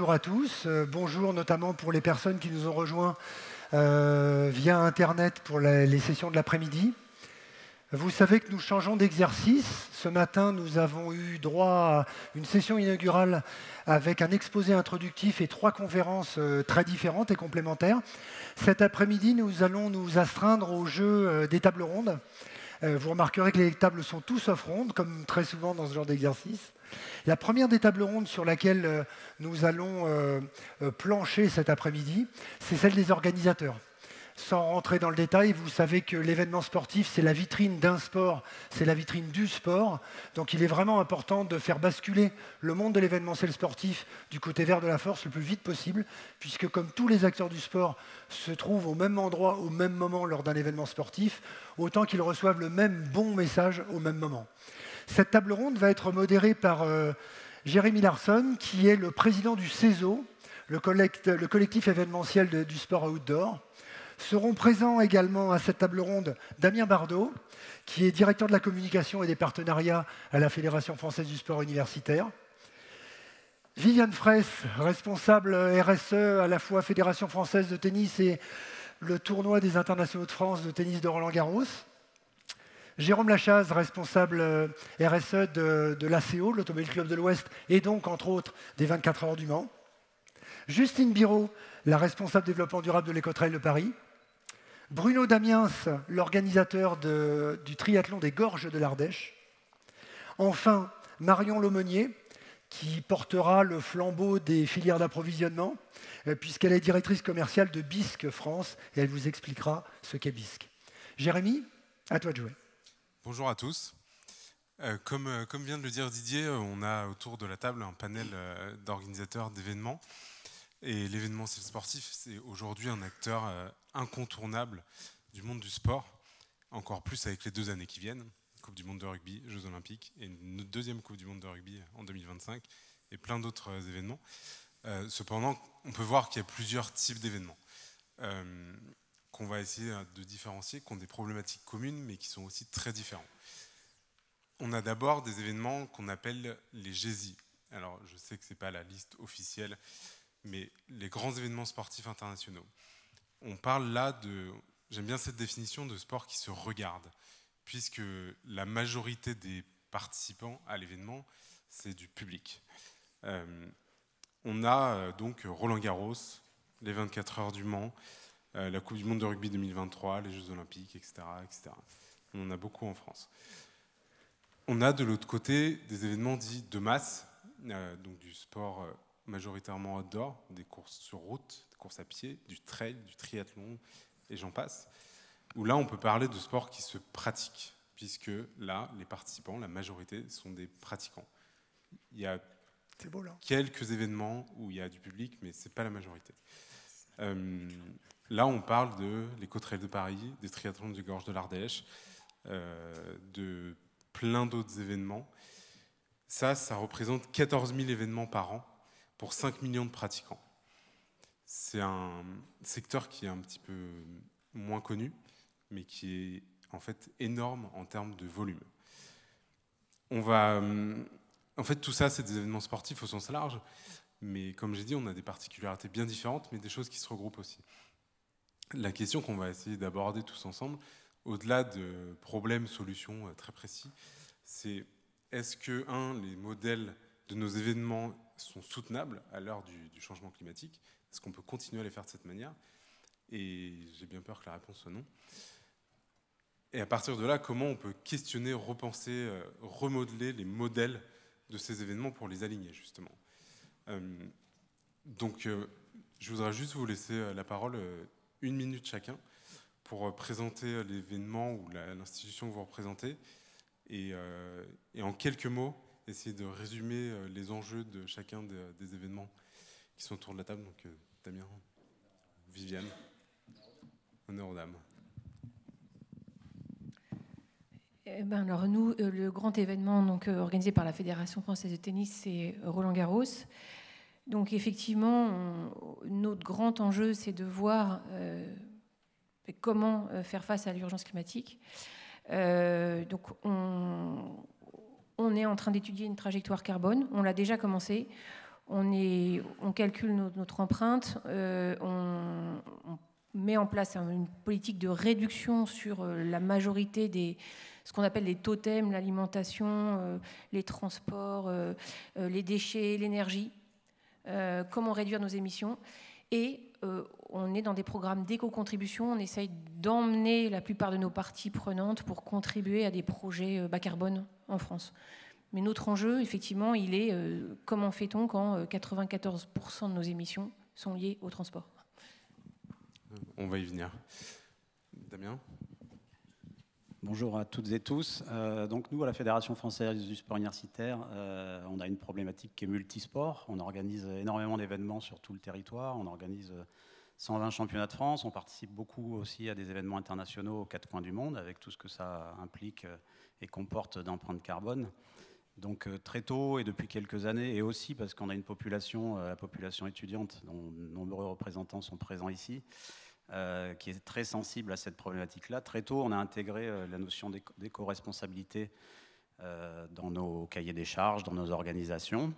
bonjour à tous. Bonjour notamment pour les personnes qui nous ont rejoints via Internet pour les sessions de l'après-midi. Vous savez que nous changeons d'exercice. Ce matin, nous avons eu droit à une session inaugurale avec un exposé introductif et 3 conférences très différentes et complémentaires. Cet après-midi, nous allons nous astreindre au jeu des tables rondes. Vous remarquerez que les tables sont tous sauf rondes, comme très souvent dans ce genre d'exercice. La première des tables rondes sur laquelle nous allons plancher cet après-midi, c'est celle des organisateurs. Sans rentrer dans le détail, vous savez que l'événement sportif, c'est la vitrine d'un sport, c'est la vitrine du sport. Donc il est vraiment important de faire basculer le monde de l'événementiel sportif du côté vert de la force le plus vite possible, puisque comme tous les acteurs du sport se trouvent au même endroit, au même moment lors d'un événement sportif, autant qu'ils reçoivent le même bon message au même moment. Cette table ronde va être modérée par Jérémy Larsson, qui est le président du CESO, le collectif événementiel du sport outdoor. Seront présents également à cette table ronde Damien Bardot, qui est directeur de la communication et des partenariats à la Fédération française du sport universitaire. Viviane Fraisse, responsable RSE à la fois Fédération française de tennis et le tournoi des internationaux de France de tennis de Roland-Garros. Jérôme Lachaze, responsable RSE de l'ACO, l'Automobile Club de l'Ouest, et donc, entre autres, des 24 heures du Mans. Justine Biraud, la responsable développement durable de l'Écotrail de Paris. Bruno Damiens, l'organisateur du triathlon des Gorges de l'Ardèche. Enfin, Marion Laumenier, qui portera le flambeau des filières d'approvisionnement, puisqu'elle est directrice commerciale de Bisque France, et elle vous expliquera ce qu'est Bisque. Jérémy, à toi de jouer. Bonjour à tous. Comme vient de le dire Didier, on a autour de la table un panel d'organisateurs d'événements. Et l'événementiel sportif, c'est aujourd'hui un acteur incontournable du monde du sport, encore plus avec les 2 années qui viennent, Coupe du monde de rugby, Jeux Olympiques, et une deuxième Coupe du monde de rugby en 2025, et plein d'autres événements. Cependant, on peut voir qu'il y a plusieurs types d'événements qu'on va essayer de différencier, qui ont des problématiques communes, mais qui sont aussi très différents. On a d'abord des événements qu'on appelle les GESI. Alors, je sais que ce n'est pas la liste officielle, mais les grands événements sportifs internationaux. On parle là de, j'aime bien cette définition de sport qui se regarde, puisque la majorité des participants à l'événement, c'est du public. On a donc Roland-Garros, les 24 heures du Mans, la Coupe du monde de rugby 2023, les Jeux Olympiques, etc., etc. On en a beaucoup en France. On a de l'autre côté des événements dits de masse, donc du sport majoritairement outdoor, des courses sur route, des courses à pied, du trail, du triathlon, et j'en passe, où là on peut parler de sport qui se pratique, puisque là les participants, la majorité, sont des pratiquants. Il y a quelques événements où il y a du public, mais ce n'est pas la majorité. Là on parle de l'Écotrail de Paris, des triathlons du Gorges de l'Ardèche, de plein d'autres événements. Ça représente 14 000 événements par an, pour 5 millions de pratiquants. C'est un secteur qui est un petit peu moins connu, mais qui est en fait énorme en termes de volume. En fait, tout ça, c'est des événements sportifs au sens large, mais comme j'ai dit, on a des particularités bien différentes, mais des choses qui se regroupent aussi. La question qu'on va essayer d'aborder tous ensemble, au-delà de problèmes, solutions très précis, c'est est-ce que, les modèles de nos événements sont soutenables à l'heure du changement climatique? Est-ce qu'on peut continuer à les faire de cette manière? Et j'ai bien peur que la réponse soit non. Et à partir de là, comment on peut questionner, repenser, remodeler les modèles de ces événements pour les aligner, justement. Donc, je voudrais juste vous laisser la parole 1 minute chacun pour présenter l'événement ou l'institution que vous représentez et en quelques mots, essayer de résumer les enjeux de chacun des événements qui sont autour de la table. Donc, Damien, Viviane, honneur aux dames. Alors nous, le grand événement donc, organisé par la Fédération française de tennis, c'est Roland-Garros. Donc effectivement, notre grand enjeu, c'est de voir comment faire face à l'urgence climatique. Donc on est en train d'étudier une trajectoire carbone. On l'a déjà commencé. On calcule notre empreinte, on met en place une politique de réduction sur la majorité ce qu'on appelle les totems, l'alimentation, les transports, les déchets, l'énergie, comment réduire nos émissions. Et on est dans des programmes d'éco-contribution, on essaye d'emmener la plupart de nos parties prenantes pour contribuer à des projets bas carbone en France. Mais notre enjeu, effectivement, il est comment fait-on quand 94% de nos émissions sont liées au transport? On va y venir. Damien? Bonjour à toutes et tous. Donc nous, à la Fédération française du sport universitaire, on a une problématique qui est multisport. On organise énormément d'événements sur tout le territoire. On organise 120 championnats de France. On participe beaucoup aussi à des événements internationaux aux quatre coins du monde, avec tout ce que ça implique et comporte d'empreinte carbone. Donc très tôt et depuis quelques années, et aussi parce qu'on a une population, la population étudiante, dont de nombreux représentants sont présents ici, qui est très sensible à cette problématique-là. Très tôt, on a intégré la notion d'éco-responsabilité dans nos cahiers des charges, dans nos organisations.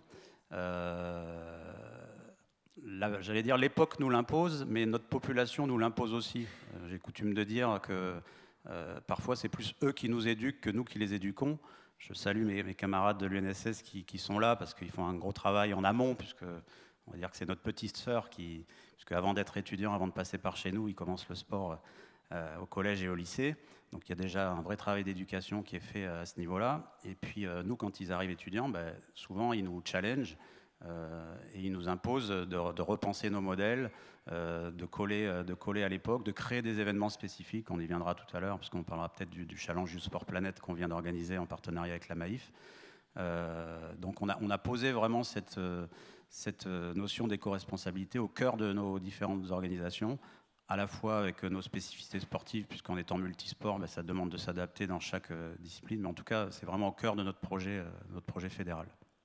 J'allais dire l'époque nous l'impose, mais notre population nous l'impose aussi. J'ai coutume de dire que parfois c'est plus eux qui nous éduquent que nous qui les éduquons. Je salue mes camarades de l'UNSS qui sont là parce qu'ils font un gros travail en amont, puisque on va dire que c'est notre petite sœur puisque avant d'être étudiant, avant de passer par chez nous, ils commencent le sport au collège et au lycée. Donc il y a déjà un vrai travail d'éducation qui est fait à ce niveau-là. Et puis nous, quand ils arrivent étudiants, souvent ils nous challengent et ils nous imposent de repenser nos modèles, de coller à l'époque, de créer des événements spécifiques. On y viendra tout à l'heure, parce qu'on parlera peut-être du challenge du Sport Planète qu'on vient d'organiser en partenariat avec la Maïf. Donc on a posé vraiment cette notion d'éco-responsabilité au cœur de nos différentes organisations, à la fois avec nos spécificités sportives, puisqu'en étant multisport, ça demande de s'adapter dans chaque discipline, mais en tout cas, c'est vraiment au cœur de notre projet fédéral.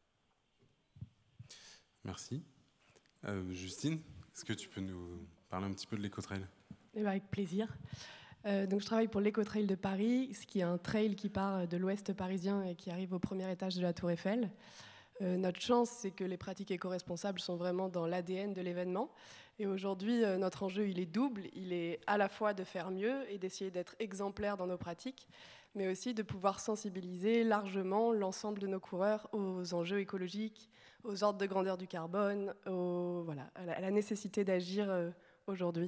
Merci. Justine, est-ce que tu peux nous parler un petit peu de l'Ecotrail? Avec plaisir. Donc, je travaille pour l'Ecotrail de Paris, ce qui est un trail qui part de l'ouest parisien et qui arrive au premier étage de la Tour Eiffel. Notre chance, c'est que les pratiques éco-responsables sont vraiment dans l'ADN de l'événement. Et aujourd'hui, notre enjeu, il est double. Il est à la fois de faire mieux et d'essayer d'être exemplaire dans nos pratiques, mais aussi de pouvoir sensibiliser largement l'ensemble de nos coureurs aux enjeux écologiques, aux ordres de grandeur du carbone, à la nécessité d'agir aujourd'hui.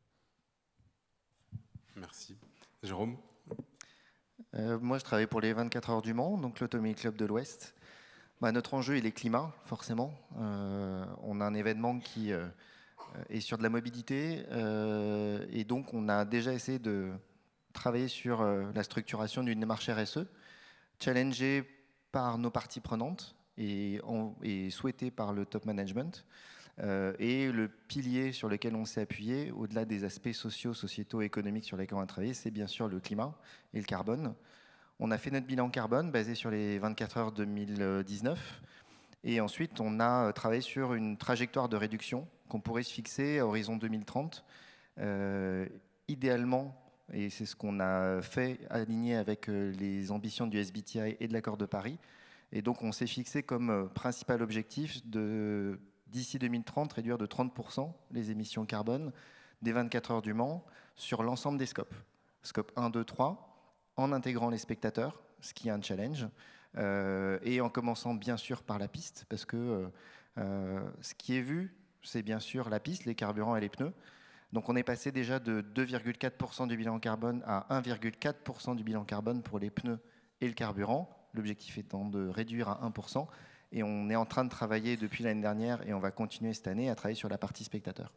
Merci. Jérôme? Moi, je travaille pour les 24 heures du Mans, donc l'Automobile Club de l'Ouest. Notre enjeu, il est climat, forcément. On a un événement qui est sur de la mobilité, et donc on a déjà essayé de travailler sur la structuration d'une démarche RSE, challengée par nos parties prenantes et souhaitée par le top management. Et le pilier sur lequel on s'est appuyé, au-delà des aspects sociaux, sociétaux, économiques sur lesquels on a travaillé, c'est bien sûr le climat et le carbone. On a fait notre bilan carbone basé sur les 24 heures 2019. Et ensuite, on a travaillé sur une trajectoire de réduction qu'on pourrait se fixer à horizon 2030. Idéalement, et c'est ce qu'on a fait, aligné avec les ambitions du SBTi et de l'accord de Paris. Et donc, on s'est fixé comme principal objectif de, d'ici 2030, réduire de 30% les émissions carbone des 24 heures du Mans sur l'ensemble des scopes. Scope 1, 2, 3, en intégrant les spectateurs, ce qui est un challenge, et en commençant bien sûr par la piste, parce que ce qui est vu, c'est bien sûr la piste, les carburants et les pneus. Donc on est passé déjà de 2,4% du bilan carbone à 1,4% du bilan carbone pour les pneus et le carburant, l'objectif étant de réduire à 1%, et on est en train de travailler depuis l'année dernière, et on va continuer cette année à travailler sur la partie spectateur.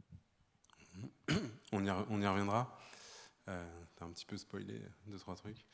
On y reviendra. T'as un petit peu spoilé 2-3 trucs.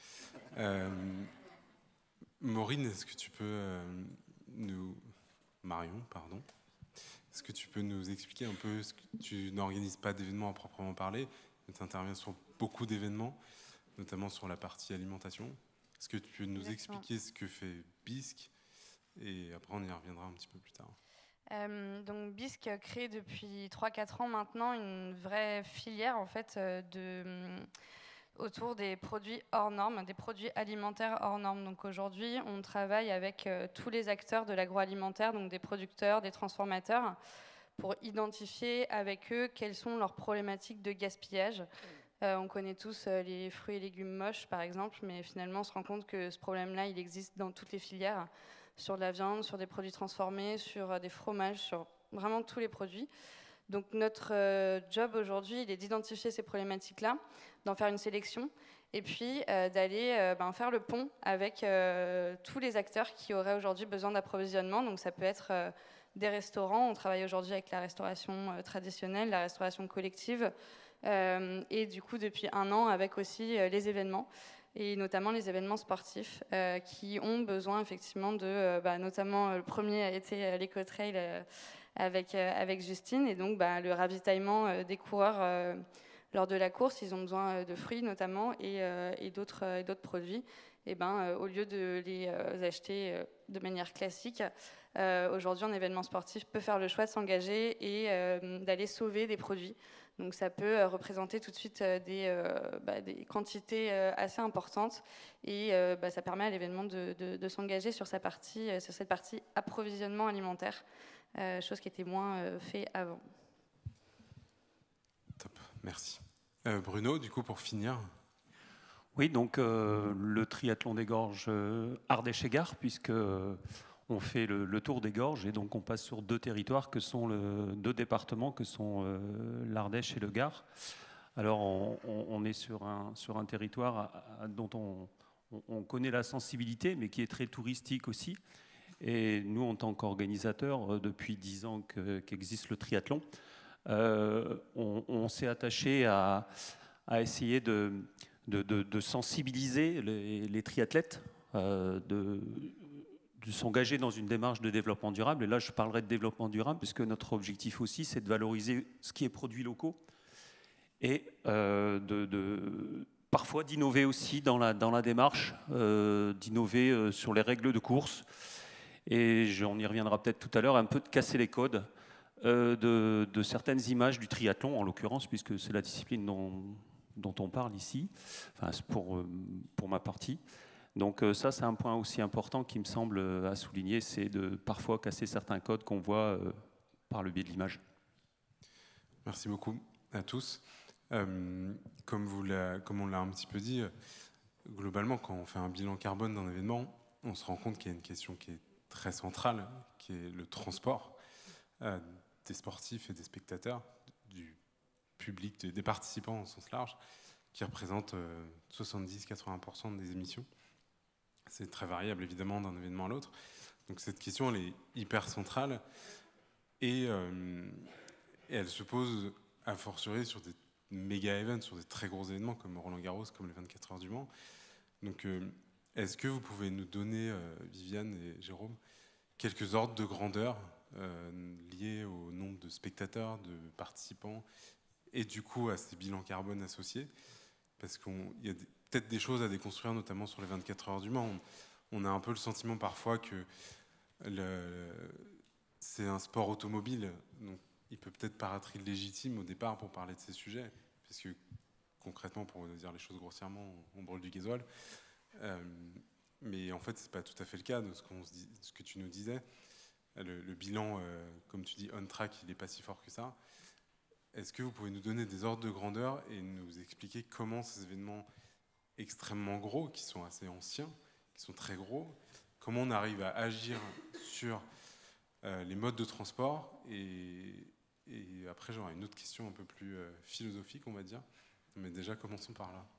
Maureen, est-ce que tu peux Marion, pardon. Est-ce que tu peux nous expliquer un peu ce que tu n'organises pas d'événements à proprement parler, mais tu interviens sur beaucoup d'événements, notamment sur la partie alimentation. Est-ce que tu peux nous expliquer ce que fait BISC, et après on y reviendra un petit peu plus tard. Donc BISC crée depuis 3-4 ans maintenant une vraie filière en fait autour des produits hors normes, des produits alimentaires hors normes. Donc aujourd'hui, on travaille avec tous les acteurs de l'agroalimentaire, donc des producteurs, des transformateurs, pour identifier avec eux quelles sont leurs problématiques de gaspillage. On connaît tous les fruits et légumes moches, par exemple, mais finalement, on se rend compte que ce problème-là, il existe dans toutes les filières, sur de la viande, sur des produits transformés, sur des fromages, sur vraiment tous les produits. Donc notre job aujourd'hui, il est d'identifier ces problématiques-là, d'en faire une sélection, et puis d'aller faire le pont avec tous les acteurs qui auraient aujourd'hui besoin d'approvisionnement. Donc ça peut être des restaurants, on travaille aujourd'hui avec la restauration traditionnelle, la restauration collective, et du coup depuis 1 an avec aussi les événements, et notamment les événements sportifs qui ont besoin effectivement de, notamment le premier a été l'Ecotrail avec Justine, et donc le ravitaillement des coureurs lors de la course, ils ont besoin de fruits notamment et d'autres produits. Et au lieu de les acheter de manière classique, aujourd'hui un événement sportif peut faire le choix de s'engager et d'aller sauver des produits. Donc ça peut représenter tout de suite des quantités assez importantes, et ça permet à l'événement de s'engager sur cette partie approvisionnement alimentaire, chose qui était moins fait avant. Top, merci. Bruno, du coup, pour finir. Oui, donc le triathlon des gorges Ardèche-et-Gard, puisque on fait le tour des gorges, et donc on passe sur 2 territoires que sont 2 départements que sont l'Ardèche et le Gard. Alors on est sur un territoire dont on connaît la sensibilité, mais qui est très touristique aussi. Et nous, en tant qu'organisateurs, depuis 10 ans qu'existe le triathlon, on s'est attaché à essayer de sensibiliser les triathlètes, de s'engager dans une démarche de développement durable. Et là, je parlerai de développement durable, puisque notre objectif aussi, c'est de valoriser ce qui est produit locaux, et parfois d'innover aussi dans la démarche, d'innover sur les règles de course. Et on y reviendra peut-être tout à l'heure, un peu de casser les codes de certaines images du triathlon, en l'occurrence, puisque c'est la discipline dont on parle ici, enfin, pour ma partie. Donc ça, c'est un point aussi important qui me semble à souligner, c'est de parfois casser certains codes qu'on voit par le biais de l'image. Merci beaucoup à tous. Comme on l'a un petit peu dit, globalement, quand on fait un bilan carbone d'un événement, on se rend compte qu'il y a une question qui est très centrale, qui est le transport des sportifs et des spectateurs, du public, des participants au sens large, qui représentent 70-80% des émissions. C'est très variable évidemment d'un événement à l'autre. Donc cette question, elle est hyper centrale, et elle se pose a fortiori sur des méga events, sur des très gros événements comme Roland-Garros, comme les 24 heures du Mans. Donc est-ce que vous pouvez nous donner, Viviane et Jérôme, quelques ordres de grandeur liés au nombre de spectateurs, de participants, et du coup à ces bilans carbone associés? Parce qu'il y a peut-être des choses à déconstruire, notamment sur les 24 heures du Mans. On a un peu le sentiment parfois que c'est un sport automobile, donc il peut peut-être paraître illégitime au départ pour parler de ces sujets, parce que concrètement, pour dire les choses grossièrement, on brûle du gasoil. Mais en fait, c'est pas tout à fait le cas de ce que tu nous disais. Le bilan, comme tu dis, on-track, il n'est pas si fort que ça. Est-ce que vous pouvez nous donner des ordres de grandeur et nous expliquer comment ces événements extrêmement gros, qui sont assez anciens, qui sont très gros, comment on arrive à agir sur les modes de transport, et après j'aurai une autre question un peu plus philosophique, on va dire, mais déjà commençons par là.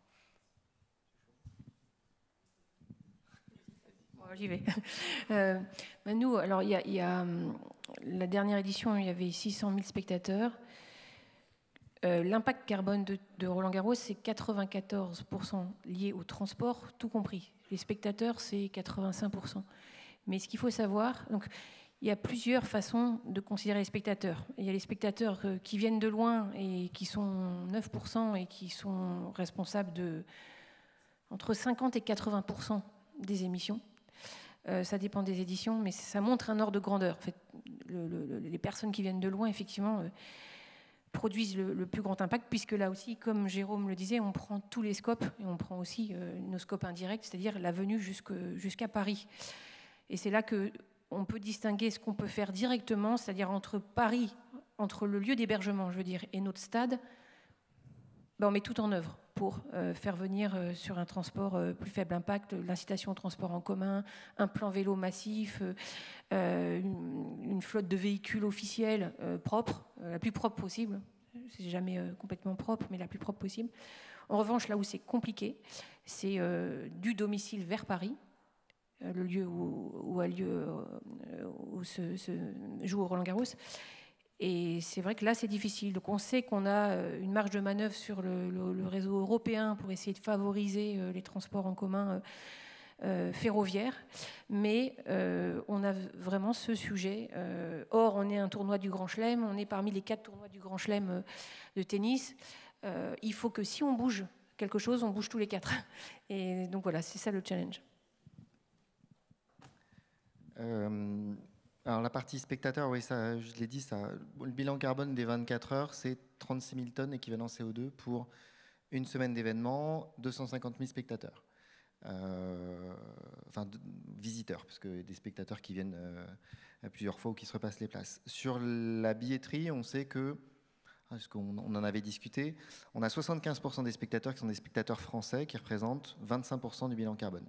J'y vais. Nous, alors il y a la dernière édition, il y avait 600 000 spectateurs. L'impact carbone de Roland-Garros, c'est 94% lié au transport, tout compris. Les spectateurs, c'est 85%. Mais ce qu'il faut savoir, donc, il y a plusieurs façons de considérer les spectateurs. Il y a les spectateurs qui viennent de loin et qui sont 9% et qui sont responsables de entre 50 et 80% des émissions. Ça dépend des éditions, mais ça montre un ordre de grandeur. En fait, les personnes qui viennent de loin, effectivement, produisent le plus grand impact, puisque là aussi, comme Jérôme le disait, on prend tous les scopes et on prend aussi nos scopes indirects, c'est-à-dire la venue jusqu'à Paris. Et c'est là qu'on peut distinguer ce qu'on peut faire directement, c'est-à-dire entre Paris, entre le lieu d'hébergement, je veux dire, et notre stade. On met tout en œuvre pour faire venir sur un transport plus faible impact, l'incitation au transport en commun, un plan vélo massif, une flotte de véhicules officiels propres, la plus propre possible. C'est jamais complètement propre, mais la plus propre possible. En revanche, là où c'est compliqué, c'est du domicile vers Paris, le lieu où se joue Roland-Garros. Et c'est vrai que là, c'est difficile. Donc on sait qu'on a une marge de manœuvre sur le réseau européen pour essayer de favoriser les transports en commun ferroviaires. Mais on a vraiment ce sujet. Or, on est un tournoi du Grand Chelem. On est parmi les 4 tournois du Grand Chelem de tennis. Il faut que si on bouge quelque chose, on bouge tous les 4. Et donc voilà, c'est ça le challenge. Alors la partie spectateur, oui, ça, je l'ai dit, ça, le bilan carbone des 24 heures, c'est 36 000 tonnes équivalent CO2 pour une semaine d'événement, 250 000 spectateurs. Enfin, visiteurs, parce que des spectateurs qui viennent plusieurs fois ou qui se repassent les places. Sur la billetterie, on sait que, parce qu'on en avait discuté, on a 75% des spectateurs qui sont des spectateurs français qui représentent 25% du bilan carbone.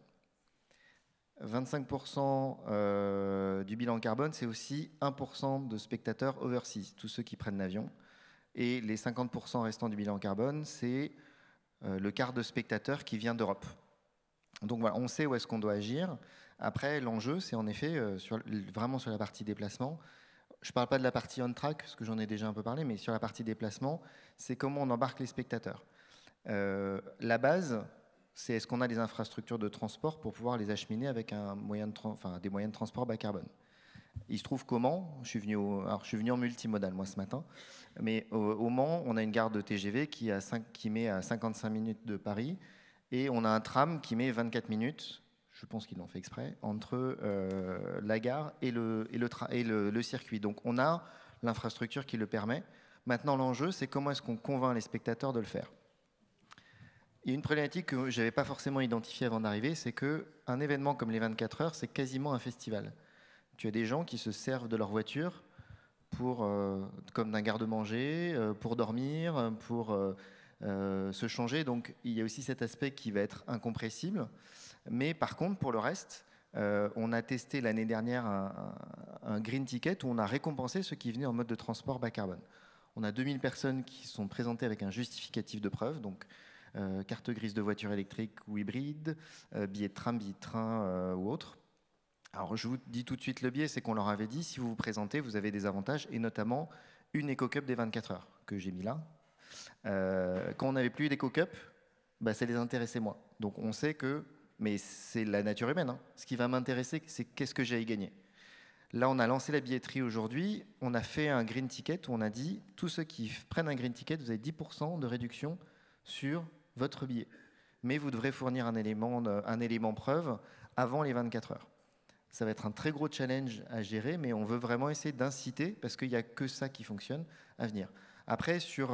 25% du bilan carbone, c'est aussi 1% de spectateurs overseas, tous ceux qui prennent l'avion. Et les 50% restants du bilan carbone, c'est le quart de spectateurs qui vient d'Europe. Donc voilà, on sait où est-ce qu'on doit agir. Après, l'enjeu, c'est en effet vraiment sur la partie déplacement. Je ne parle pas de la partie on-track, parce que j'en ai déjà un peu parlé, mais sur la partie déplacement, c'est comment on embarque les spectateurs. La base, c'est est-ce qu'on a des infrastructures de transport pour pouvoir les acheminer avec des moyens de transport bas carbone. Il se trouve comment, je suis venu en multimodal moi ce matin, mais au Mans, on a une gare de TGV qui met à 55 minutes de Paris, et on a un tram qui met 24 minutes, je pense qu'ils l'ont fait exprès, entre la gare et le circuit. Donc on a l'infrastructure qui le permet. Maintenant l'enjeu, c'est comment est-ce qu'on convainc les spectateurs de le faire. Il y a une problématique que je n'avais pas forcément identifiée avant d'arriver, c'est qu'un événement comme les 24 heures, c'est quasiment un festival. Tu as des gens qui se servent de leur voiture comme d'un garde-manger, pour dormir, pour se changer. Donc il y a aussi cet aspect qui va être incompressible. Mais par contre, pour le reste, on a testé l'année dernière un green ticket où on a récompensé ceux qui venaient en mode de transport bas carbone. On a 2000 personnes qui sont présentées avec un justificatif de preuve, donc carte grise de voiture électrique ou hybride, billet de tram, billet de train ou autre. Alors je vous dis tout de suite le biais, c'est qu'on leur avait dit, si vous vous présentez, vous avez des avantages, et notamment une éco-cup des 24 heures, que j'ai mis là. Quand on n'avait plus d'éco-cup, ça les intéressait moins. Donc on sait que, mais c'est la nature humaine, hein. Ce qui va m'intéresser, c'est qu'est-ce que j'ai à y gagner. Là, on a lancé la billetterie aujourd'hui, on a fait un green ticket où on a dit, tous ceux qui prennent un green ticket, vous avez 10% de réduction sur votre billet. Mais vous devrez fournir un élément preuve avant les 24 heures. Ça va être un très gros challenge à gérer, mais on veut vraiment essayer d'inciter, parce qu'il n'y a que ça qui fonctionne, à venir. Après, sur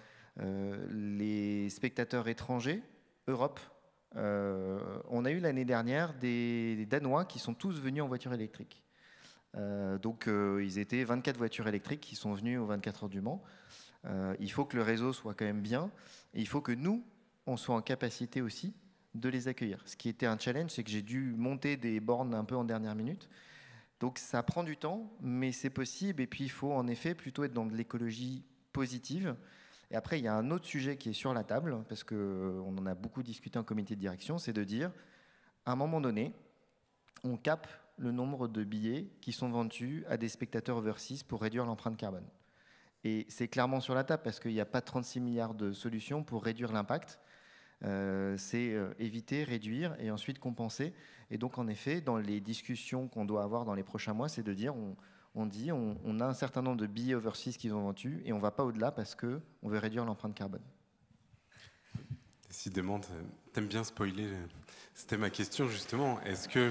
les spectateurs étrangers, Europe, on a eu l'année dernière des Danois qui sont tous venus en voiture électrique. Donc ils étaient 24 voitures électriques qui sont venues aux 24 heures du Mans. Il faut que le réseau soit quand même bien, et il faut que nous, on soit en capacité aussi de les accueillir. Ce qui était un challenge, c'est que j'ai dû monter des bornes un peu en dernière minute. Donc ça prend du temps, mais c'est possible. Et puis il faut en effet plutôt être dans de l'écologie positive. Et après, il y a un autre sujet qui est sur la table, parce qu'on en a beaucoup discuté en comité de direction, c'est de dire, à un moment donné, on cape le nombre de billets qui sont vendus à des spectateurs overseas pour réduire l'empreinte carbone. Et c'est clairement sur la table, parce qu'il n'y a pas 36 milliards de solutions pour réduire l'impact. C'est éviter, réduire et ensuite compenser. Et donc, en effet, dans les discussions qu'on doit avoir dans les prochains mois, c'est de dire, on a un certain nombre de billets overseas qu'ils ont vendus et on ne va pas au-delà parce qu'on veut réduire l'empreinte carbone. Décidément, t'aimes bien spoiler. C'était ma question, justement. Est-ce que...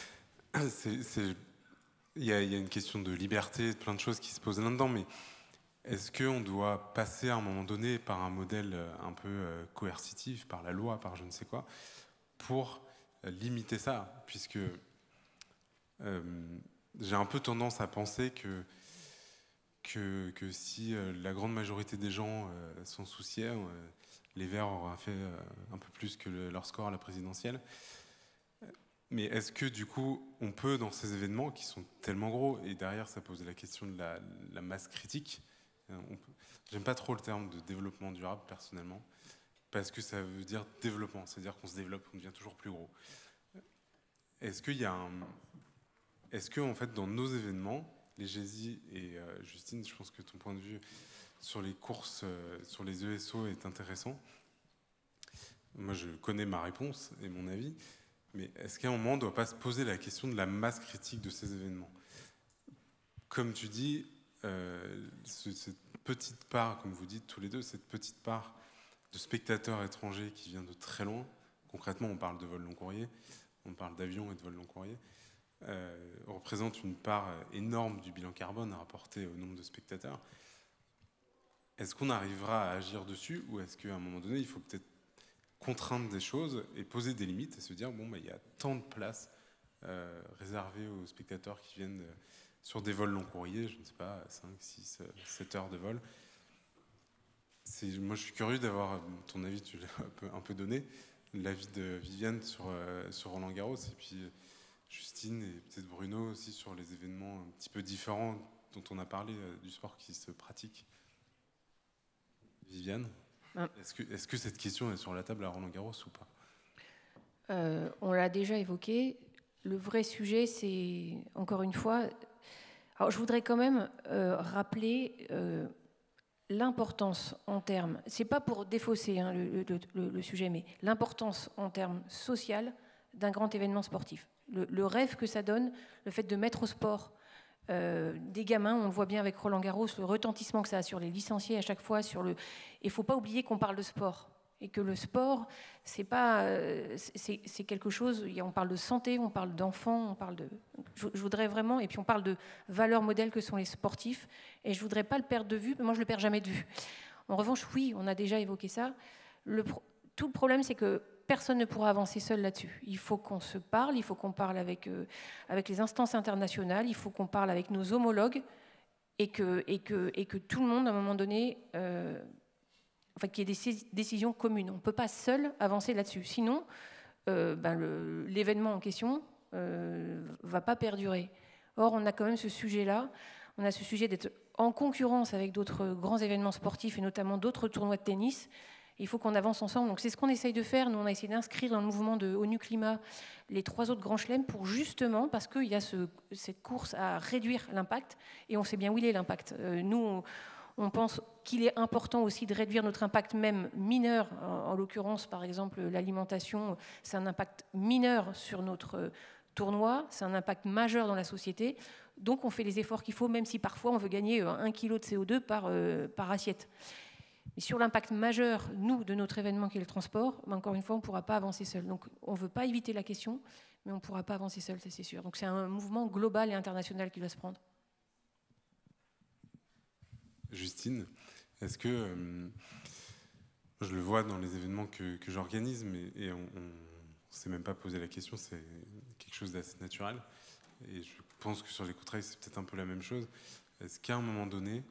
Il y a une question de liberté, de plein de choses qui se posent là-dedans, mais Est-ce qu'on doit passer à un moment donné par un modèle un peu coercitif, par la loi, par je ne sais quoi, pour limiter ça, puisque j'ai un peu tendance à penser que si la grande majorité des gens s'en souciaient, les Verts auraient fait un peu plus que leur score à la présidentielle. Mais est-ce que du coup, on peut, dans ces événements qui sont tellement gros, et derrière ça pose la question de la masse critique, j'aime pas trop le terme de développement durable personnellement, parce que ça veut dire développement, c'est-à-dire qu'on se développe, on devient toujours plus gros. Est-ce qu'il y a Est-ce que en fait, dans nos événements, les GESI et Justine, je pense que ton point de vue sur les courses, sur les ESO est intéressant. Moi, je connais ma réponse et mon avis, mais est-ce qu'à un moment, on ne doit pas se poser la question de la masse critique de ces événements? Comme tu dis, cette petite part, comme vous dites tous les deux, cette petite part de spectateurs étrangers qui vient de très loin, concrètement, on parle de vol long courrier, on parle d'avion et de vol long courrier, représente une part énorme du bilan carbone rapporté au nombre de spectateurs. Est-ce qu'on arrivera à agir dessus, ou est-ce qu'à un moment donné, il faut peut-être contraindre des choses et poser des limites et se dire, bon, il y a tant de places réservées aux spectateurs qui viennent sur des vols long courriers, je ne sais pas, 5, 6, 7 heures de vol. Moi, je suis curieux d'avoir ton avis, tu l'as un peu donné, l'avis de Viviane sur Roland Garros, et puis Justine et peut-être Bruno aussi sur les événements un petit peu différents dont on a parlé du sport qui se pratique. Viviane, est-ce que cette question est sur la table à Roland Garros ou pas? On l'a déjà évoqué. Le vrai sujet, c'est, encore une fois... Alors, je voudrais quand même rappeler l'importance en termes... C'est pas pour défausser hein, le sujet, mais l'importance en termes social d'un grand événement sportif. Le rêve que ça donne, le fait de mettre au sport des gamins, on le voit bien avec Roland Garros, le retentissement que ça a sur les licenciés à chaque fois. Il ne faut pas oublier qu'on parle de sport. Et que le sport, c'est quelque chose, on parle de santé, on parle d'enfants, on parle de... Je voudrais vraiment, et puis on parle de valeurs modèles que sont les sportifs, et je ne voudrais pas le perdre de vue, mais moi je ne le perds jamais de vue. En revanche, oui, on a déjà évoqué ça. Tout le problème, c'est que personne ne pourra avancer seul là-dessus. Il faut qu'on se parle, il faut qu'on parle avec les instances internationales, il faut qu'on parle avec nos homologues, et que tout le monde, à un moment donné... qu'il y ait des décisions communes. On ne peut pas seul avancer là-dessus. Sinon, l'événement en question ne va pas perdurer. Or, on a quand même ce sujet-là. On a ce sujet d'être en concurrence avec d'autres grands événements sportifs et notamment d'autres tournois de tennis. Il faut qu'on avance ensemble. Donc, c'est ce qu'on essaye de faire. Nous, on a essayé d'inscrire dans le mouvement de ONU Climat les 3 autres grands chelems pour justement, parce qu'il y a cette course à réduire l'impact. Et on sait bien où il est l'impact. Nous, on pense qu'il est important aussi de réduire notre impact même mineur. En l'occurrence, par exemple, l'alimentation, c'est un impact mineur sur notre tournoi, c'est un impact majeur dans la société. Donc on fait les efforts qu'il faut, même si parfois on veut gagner 1 kg de CO2 par assiette. Mais sur l'impact majeur, nous, de notre événement qui est le transport, encore une fois, on ne pourra pas avancer seul. Donc on ne veut pas éviter la question, mais on ne pourra pas avancer seul, ça c'est sûr. Donc c'est un mouvement global et international qui doit se prendre. Justine, est-ce que je le vois dans les événements que j'organise, et on ne s'est même pas posé la question, c'est quelque chose d'assez naturel. Et je pense que sur les contrats, c'est peut-être un peu la même chose. Est-ce qu'à un moment donné,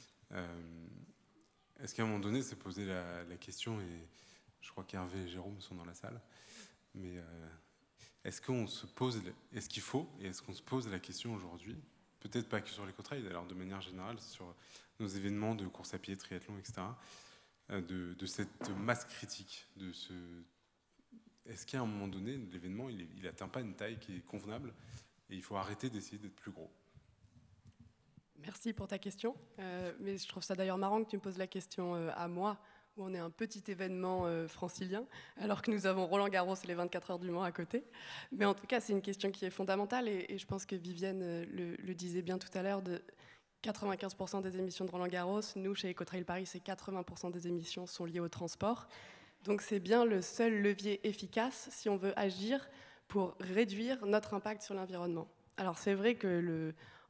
c'est poser la question, et je crois qu'Hervé et Jérôme sont dans la salle, mais est-ce qu'on se pose, est-ce qu'il faut, et est-ce qu'on se pose la question aujourd'hui, peut-être pas que sur les contrats, d'ailleurs de manière générale, sur nos événements de course à pied, triathlon, etc., de cette masse critique, est-ce qu'à un moment donné, l'événement, il n'atteint pas une taille qui est convenable et il faut arrêter d'essayer d'être plus gros? Merci pour ta question. Mais je trouve ça d'ailleurs marrant que tu me poses la question à moi, où on est un petit événement francilien, alors que nous avons Roland Garros et les 24 heures du Mans à côté. Mais en tout cas, c'est une question qui est fondamentale et je pense que Viviane le disait bien tout à l'heure, de 95% des émissions de Roland Garros, nous, chez Ecotrail Paris, c'est 80% des émissions sont liées au transport. Donc c'est bien le seul levier efficace si on veut agir pour réduire notre impact sur l'environnement. Alors c'est vrai que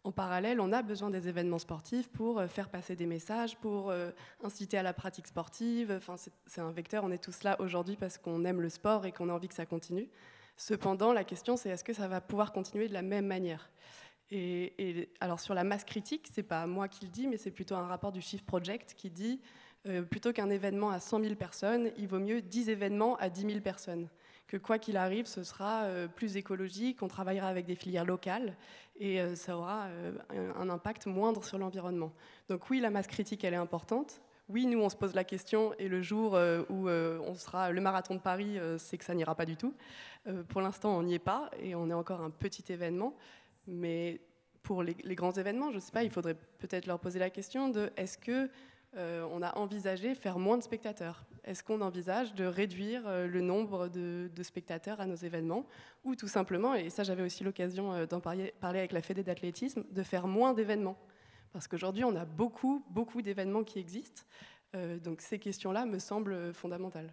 En parallèle, on a besoin des événements sportifs pour faire passer des messages, pour inciter à la pratique sportive. Enfin, c'est un vecteur, on est tous là aujourd'hui parce qu'on aime le sport et qu'on a envie que ça continue. Cependant, la question, c'est est-ce que ça va pouvoir continuer de la même manière ? Et alors sur la masse critique, c'est pas moi qui le dis, mais c'est plutôt un rapport du Shift Project qui dit plutôt qu'un événement à 100 000 personnes, il vaut mieux 10 événements à 10 000 personnes. Que quoi qu'il arrive, ce sera plus écologique, on travaillera avec des filières locales et ça aura un impact moindre sur l'environnement. Donc oui, la masse critique, elle est importante. Oui, nous, on se pose la question et le jour où on sera le marathon de Paris, c'est que ça n'ira pas du tout. Pour l'instant, on n'y est pas et on est encore un petit événement. Mais pour les grands événements, je ne sais pas, il faudrait peut-être leur poser la question de est-ce que on a envisagé faire moins de spectateurs ? Est-ce qu'on envisage de réduire le nombre de spectateurs à nos événements ? Ou tout simplement, et ça j'avais aussi l'occasion d'en parler avec la Fédé d'athlétisme, de faire moins d'événements. Parce qu'aujourd'hui, on a beaucoup d'événements qui existent. Donc ces questions-là me semblent fondamentales.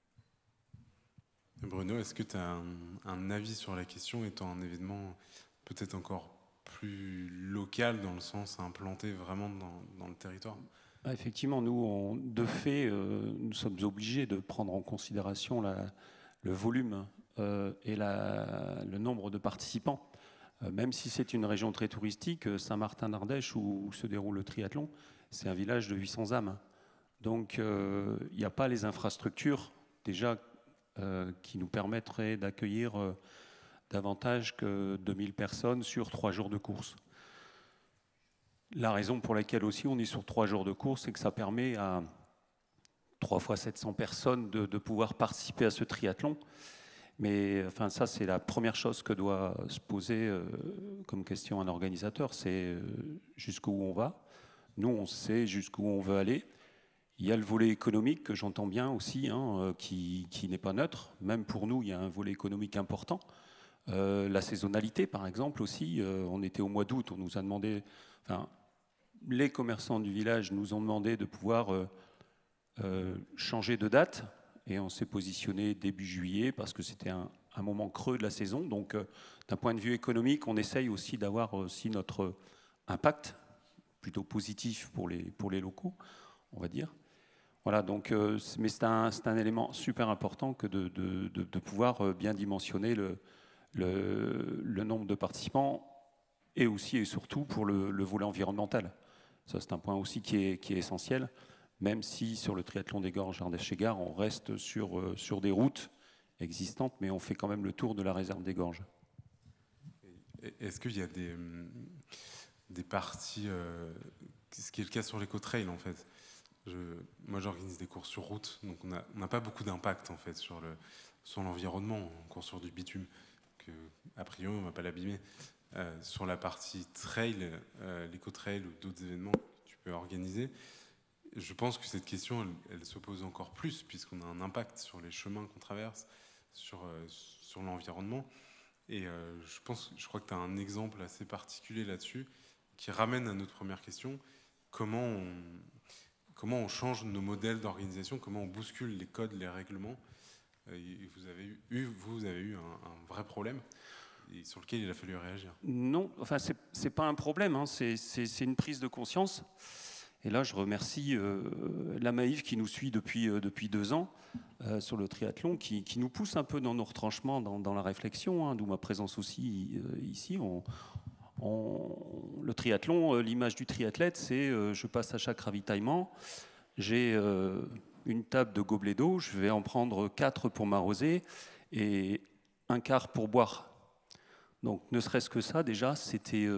Bruno, est-ce que tu as un avis sur la question étant un événement peut-être encore plus local dans le sens à implanter vraiment dans le territoire ? Effectivement, nous, de fait, nous sommes obligés de prendre en considération le volume et le nombre de participants. Même si c'est une région très touristique, Saint-Martin-d'Ardèche, où se déroule le triathlon, c'est un village de 800 âmes. Donc, il n'y a pas les infrastructures, déjà, qui nous permettraient d'accueillir davantage que 2000 personnes sur 3 jours de course. La raison pour laquelle aussi on est sur 3 jours de course, c'est que ça permet à 3 fois 700 personnes de pouvoir participer à ce triathlon. Mais enfin, ça, c'est la première chose que doit se poser comme question un organisateur, c'est jusqu'où on va. Nous, on sait jusqu'où on veut aller. Il y a le volet économique que j'entends bien aussi, qui n'est pas neutre. Même pour nous, il y a un volet économique important. La saisonnalité, par exemple, aussi. On était au mois d'août, on nous a demandé... Enfin, les commerçants du village nous ont demandé de pouvoir changer de date et on s'est positionné début juillet parce que c'était un moment creux de la saison. Donc, d'un point de vue économique, on essaye aussi d'avoir aussi notre impact plutôt positif pour les locaux, on va dire. Voilà, donc, mais c'est un élément super important que de pouvoir bien dimensionner le nombre de participants et aussi et surtout pour le volet environnemental. Ça, c'est un point aussi qui est essentiel, même si sur le triathlon des Gorges Ardèche-et-Gard, on reste sur des routes existantes, mais on fait quand même le tour de la réserve des Gorges. Est-ce qu'il y a des parties, ce qui est le cas sur l'éco-trail en fait. Moi, j'organise des courses sur route, donc on n'a pas beaucoup d'impact en fait sur l'environnement. On court sur du bitume, que a priori on ne va pas l'abîmer. Sur la partie trail, l'éco-trail ou d'autres événements que tu peux organiser, je pense que cette question, elle se pose encore plus, puisqu'on a un impact sur les chemins qu'on traverse, sur l'environnement. Et je crois que tu as un exemple assez particulier là-dessus, qui ramène à notre première question. Comment on change nos modèles d'organisation, comment on bouscule les codes, les règlements. Vous avez eu un vrai problème et sur lequel il a fallu réagir. Non, enfin c'est pas un problème, c'est une prise de conscience. Et là, je remercie la Maïf qui nous suit depuis 2 ans sur le triathlon, qui nous pousse un peu dans nos retranchements, dans la réflexion, d'où ma présence aussi ici. Le triathlon, l'image du triathlète, c'est je passe à chaque ravitaillement, j'ai une table de gobelets d'eau, je vais en prendre 4 pour m'arroser et 1/4 pour boire. Donc, ne serait-ce que ça, déjà, c'était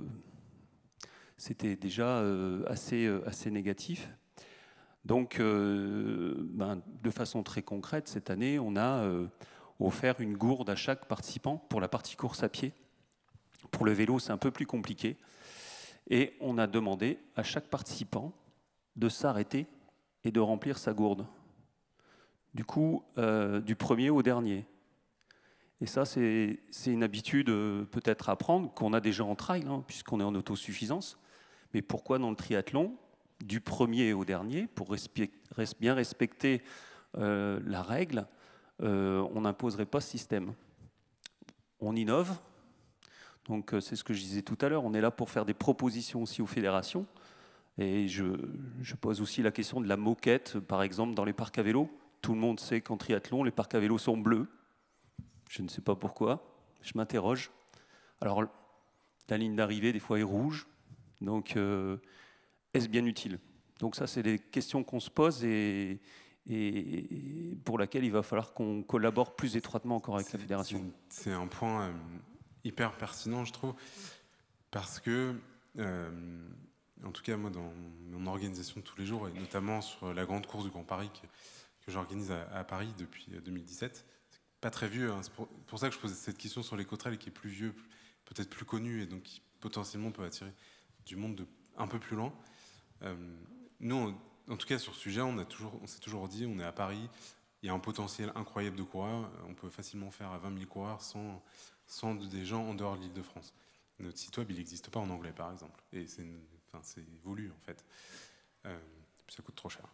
déjà assez négatif. Donc, de façon très concrète, cette année, on a offert une gourde à chaque participant pour la partie course à pied. Pour le vélo, c'est un peu plus compliqué. Et on a demandé à chaque participant de s'arrêter et de remplir sa gourde. Du coup, du premier au dernier. Et ça, c'est une habitude peut-être à prendre, qu'on a déjà en trail, puisqu'on est en autosuffisance. Mais pourquoi dans le triathlon, du premier au dernier, pour bien respecter la règle, on n'imposerait pas ce système? On innove. Donc c'est ce que je disais tout à l'heure, on est là pour faire des propositions aussi aux fédérations. Et je pose aussi la question de la moquette, par exemple dans les parcs à vélo. Tout le monde sait qu'en triathlon, les parcs à vélo sont bleus. Je ne sais pas pourquoi, je m'interroge. Alors la ligne d'arrivée des fois est rouge, donc est-ce bien utile? Donc ça c'est des questions qu'on se pose et pour laquelle il va falloir qu'on collabore plus étroitement encore avec la fédération. C'est un point hyper pertinent, je trouve, parce que, en tout cas, moi, dans mon organisation de tous les jours, et notamment sur la grande course du Grand Paris que j'organise à Paris depuis 2017, c'est pas très vieux, hein, c'est pour ça que je posais cette question sur l'éco-trail qui est plus vieux, peut-être plus connu, et donc qui potentiellement peut attirer du monde un peu plus loin. Nous, en tout cas, sur ce sujet, on s'est toujours dit, on est à Paris, il y a un potentiel incroyable de coureurs, on peut facilement faire 20 000 coureurs sans des gens en dehors de l'Île-de-France. Notre site web, il n'existe pas en anglais, par exemple, et c'est voulu, en fait. Ça coûte trop cher.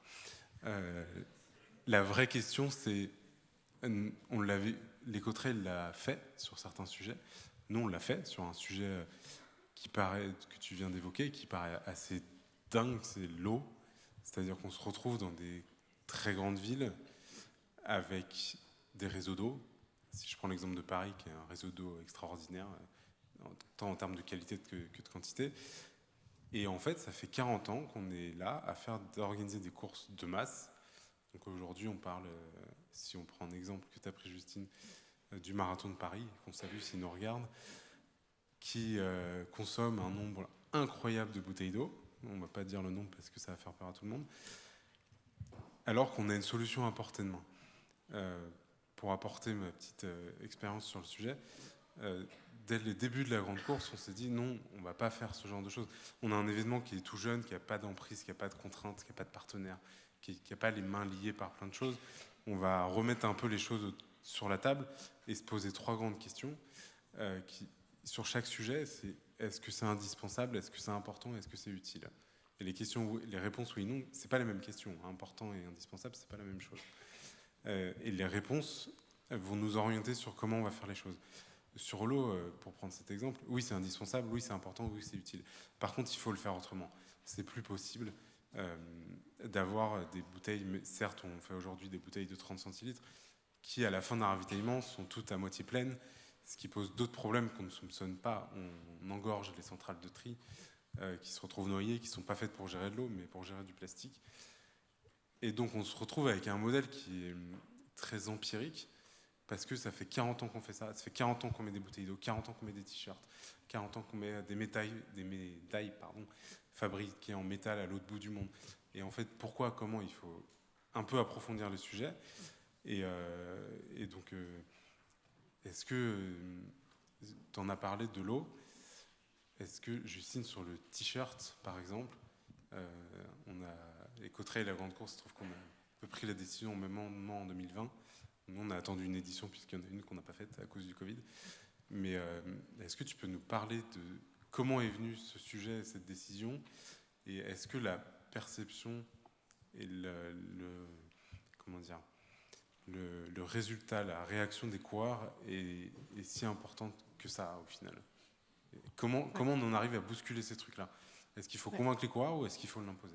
La vraie question, c'est, l'éco-trail l'a fait sur certains sujets, nous, on l'a fait sur un sujet que tu viens d'évoquer, qui paraît assez dingue, c'est l'eau. C'est-à-dire qu'on se retrouve dans des très grandes villes avec des réseaux d'eau. Si je prends l'exemple de Paris, qui est un réseau d'eau extraordinaire, tant en termes de qualité que de quantité. Et en fait, ça fait 40 ans qu'on est là à organiser des courses de masse. Donc aujourd'hui, on parle, si on prend un exemple que tu as pris, Justine, du marathon de Paris, qu'on salue s'ils nous regardent, qui consomme un nombre incroyable de bouteilles d'eau. On ne va pas dire le nombre parce que ça va faire peur à tout le monde. Alors qu'on a une solution à portée de main. Pour apporter ma petite expérience sur le sujet, dès le début de la grande course, on s'est dit non, on ne va pas faire ce genre de choses. On a un événement qui est tout jeune, qui n'a pas d'emprise, qui n'a pas de contraintes, qui n'a pas de partenaire, qui n'a pas les mains liées par plein de choses. On va remettre un peu les choses sur la table et se poser 3 grandes questions sur chaque sujet. C'est est-ce que c'est indispensable, est-ce que c'est important, est-ce que c'est utile? Et les réponses oui, non, c'est pas les mêmes questions. Important et indispensable, c'est pas la même chose. Et les réponses vont nous orienter sur comment on va faire les choses. Sur l'eau, pour prendre cet exemple, oui, c'est indispensable, oui, c'est important, oui, c'est utile. Par contre, il faut le faire autrement. C'est plus possible d'avoir des bouteilles, mais certes, on fait aujourd'hui des bouteilles de 30 centilitres, qui, à la fin d'un ravitaillement, sont toutes à moitié pleines, ce qui pose d'autres problèmes qu'on ne soupçonne pas. On engorge les centrales de tri qui se retrouvent noyées, qui ne sont pas faites pour gérer de l'eau, mais pour gérer du plastique. Et donc on se retrouve avec un modèle qui est très empirique, parce que ça fait 40 ans qu'on fait ça. Ça fait 40 ans qu'on met des bouteilles d'eau, 40 ans qu'on met des t-shirts, 40 ans qu'on met des médailles fabriquées en métal à l'autre bout du monde. Et en fait, pourquoi, comment, il faut un peu approfondir le sujet. Et donc... Est-ce que tu en as parlé de l'eau? Est-ce que, Justine, sur le t-shirt, par exemple, Éco-Trail et la grande course, je trouve qu'on a un peu pris la décision au même moment en 2020. Nous, on a attendu une édition, puisqu'il y en a une qu'on n'a pas faite à cause du Covid. Mais est-ce que tu peux nous parler de comment est venu ce sujet, cette décision? Et est-ce que la perception et le résultat, la réaction des coureurs est si importante que ça, au final? Comment on en arrive à bousculer ces trucs-là? Est-ce qu'il faut convaincre les coureurs ou est-ce qu'il faut l'imposer?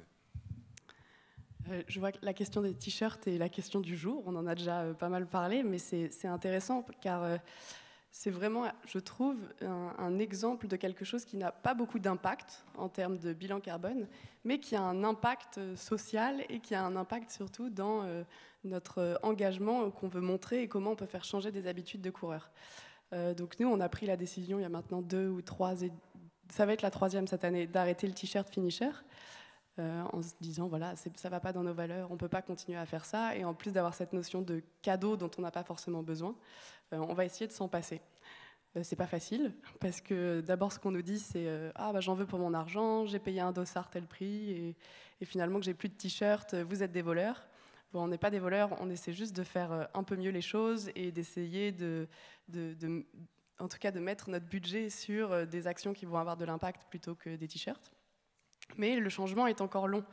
Je vois que la question des t-shirts est la question du jour. On en a déjà pas mal parlé, mais c'est intéressant car c'est vraiment, je trouve, un exemple de quelque chose qui n'a pas beaucoup d'impact en termes de bilan carbone, mais qui a un impact social et qui a un impact surtout dans notre engagement qu'on veut montrer et comment on peut faire changer des habitudes de coureurs. Donc nous, on a pris la décision il y a maintenant 2 ou 3, ça va être la 3e cette année, d'arrêter le t-shirt finisher. En se disant, voilà, ça ne va pas dans nos valeurs, on ne peut pas continuer à faire ça. Et en plus d'avoir cette notion de cadeau dont on n'a pas forcément besoin, on va essayer de s'en passer. C'est pas facile, parce que d'abord, ce qu'on nous dit, c'est j'en veux pour mon argent, j'ai payé un dossard tel prix, et finalement, que j'ai plus de t-shirt, vous êtes des voleurs. Bon, on n'est pas des voleurs, on essaie juste de faire un peu mieux les choses et d'essayer en tout cas, de mettre notre budget sur des actions qui vont avoir de l'impact plutôt que des t-shirts. Mais le changement est encore long.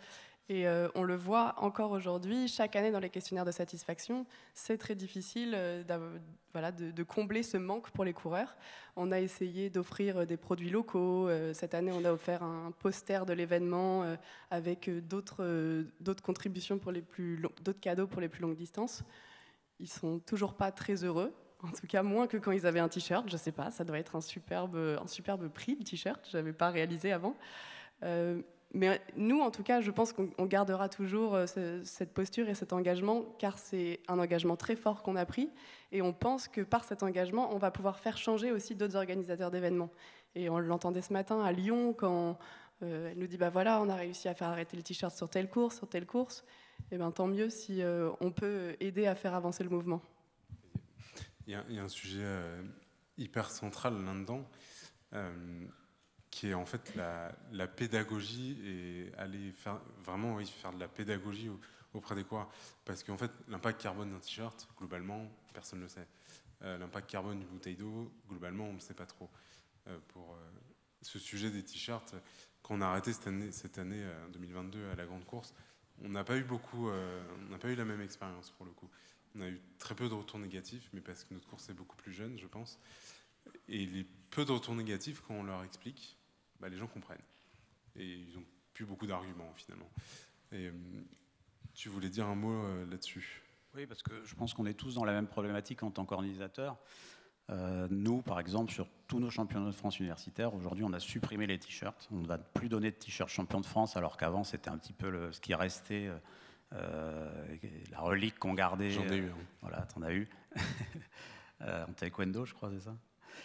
Et on le voit encore aujourd'hui, chaque année dans les questionnaires de satisfaction, c'est très difficile de combler ce manque pour les coureurs. On a essayé d'offrir des produits locaux. Cette année, on a offert un poster de l'événement avec d'autres contributions pour d'autres cadeaux pour les plus longues distances. Ils sont toujours pas très heureux. En tout cas, moins que quand ils avaient un t-shirt. Je sais pas, ça doit être un superbe prix, le t-shirt. Je n'avais pas réalisé avant. Mais nous, en tout cas, je pense qu'on gardera toujours cette posture et cet engagement, car c'est un engagement très fort qu'on a pris. Et on pense que par cet engagement, on va pouvoir faire changer aussi d'autres organisateurs d'événements. Et on l'entendait ce matin à Lyon, quand elle nous dit, voilà, on a réussi à faire arrêter le t-shirt sur telle course. Et bien, tant mieux si on peut aider à faire avancer le mouvement. Il y a un sujet hyper central là-dedans, qui est en fait la pédagogie et aller faire de la pédagogie auprès des coureurs. Parce qu'en fait, l'impact carbone d'un t-shirt, globalement, personne ne le sait. L'impact carbone d'une bouteille d'eau, globalement, on ne le sait pas trop. Pour ce sujet des t-shirts, quand on a arrêté cette année 2022 à la grande course, on n'a pas eu la même expérience pour le coup. On a eu très peu de retours négatifs, mais parce que notre course est beaucoup plus jeune, je pense. Et les peu de retours négatifs, quand on leur explique, les gens comprennent. Et ils n'ont plus beaucoup d'arguments, finalement. Et tu voulais dire un mot là-dessus? Oui, parce que je pense qu'on est tous dans la même problématique en tant qu'organisateurs. Nous, par exemple, sur tous nos championnats de France universitaires, aujourd'hui, on a supprimé les t-shirts. On ne va plus donner de t-shirts champion de France, alors qu'avant, c'était un petit peu ce qui restait, la relique qu'on gardait. J'en ai eu. Voilà, t'en as eu. En taekwondo, je crois, c'est ça.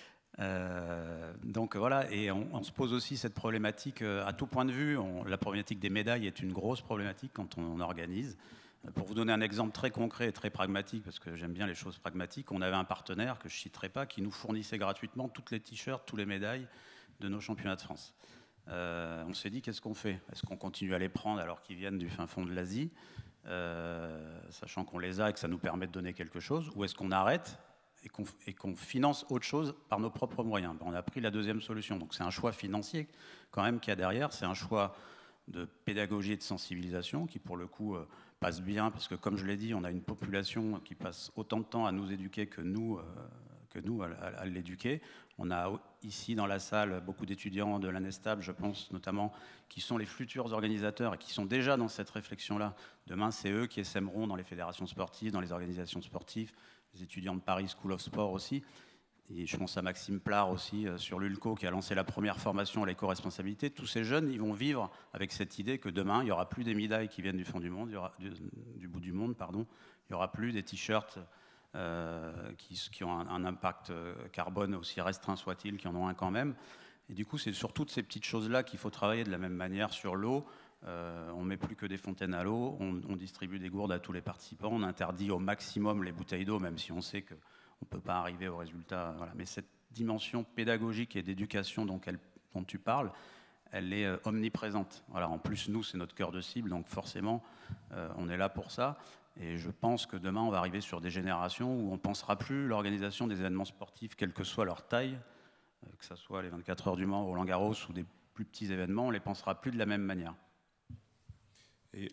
Donc voilà, et on se pose aussi cette problématique à tout point de vue. La problématique des médailles est une grosse problématique quand on organise. Pour vous donner un exemple très concret et très pragmatique, parce que j'aime bien les choses pragmatiques, on avait un partenaire que je ne citerai pas qui nous fournissait gratuitement toutes les t-shirts, tous les médailles de nos championnats de France. On s'est dit, qu'est-ce qu'on fait? Est-ce qu'on continue à les prendre alors qu'ils viennent du fin fond de l'Asie, sachant qu'on les a et que ça nous permet de donner quelque chose, ou est-ce qu'on arrête et qu'on finance autre chose par nos propres moyens? On a pris la deuxième solution. Donc c'est un choix financier quand même qu'il y a derrière. C'est un choix de pédagogie et de sensibilisation qui, pour le coup, passe bien, parce que, comme je l'ai dit, on a une population qui passe autant de temps à nous éduquer que nous à l'éduquer. On a ici dans la salle beaucoup d'étudiants de l'ANESTAB, je pense notamment, qui sont les futurs organisateurs et qui sont déjà dans cette réflexion-là. Demain, c'est eux qui essaimeront dans les fédérations sportives, dans les organisations sportives, les étudiants de Paris School of Sport aussi. Et je pense à Maxime Plard aussi sur l'ULCO qui a lancé la première formation à l'éco-responsabilité. Tous ces jeunes, ils vont vivre avec cette idée que demain, il n'y aura plus des médailles qui viennent du fond du monde, du bout du monde, pardon. Il n'y aura plus des t-shirts qui ont un impact carbone aussi restreint soit-il, qui en ont un quand même. Et du coup, c'est sur toutes ces petites choses-là qu'il faut travailler de la même manière sur l'eau. On ne met plus que des fontaines à l'eau, on distribue des gourdes à tous les participants, on interdit au maximum les bouteilles d'eau, même si on sait qu'on ne peut pas arriver au résultat. Voilà. Mais cette dimension pédagogique et d'éducation dont tu parles, elle est omniprésente. Voilà. En plus, nous, c'est notre cœur de cible, donc forcément, on est là pour ça. Et je pense que demain, on va arriver sur des générations où on ne pensera plus l'organisation des événements sportifs, quelle que soit leur taille, que ce soit les 24 heures du Mans, Roland-Garros ou des plus petits événements, on ne les pensera plus de la même manière. Et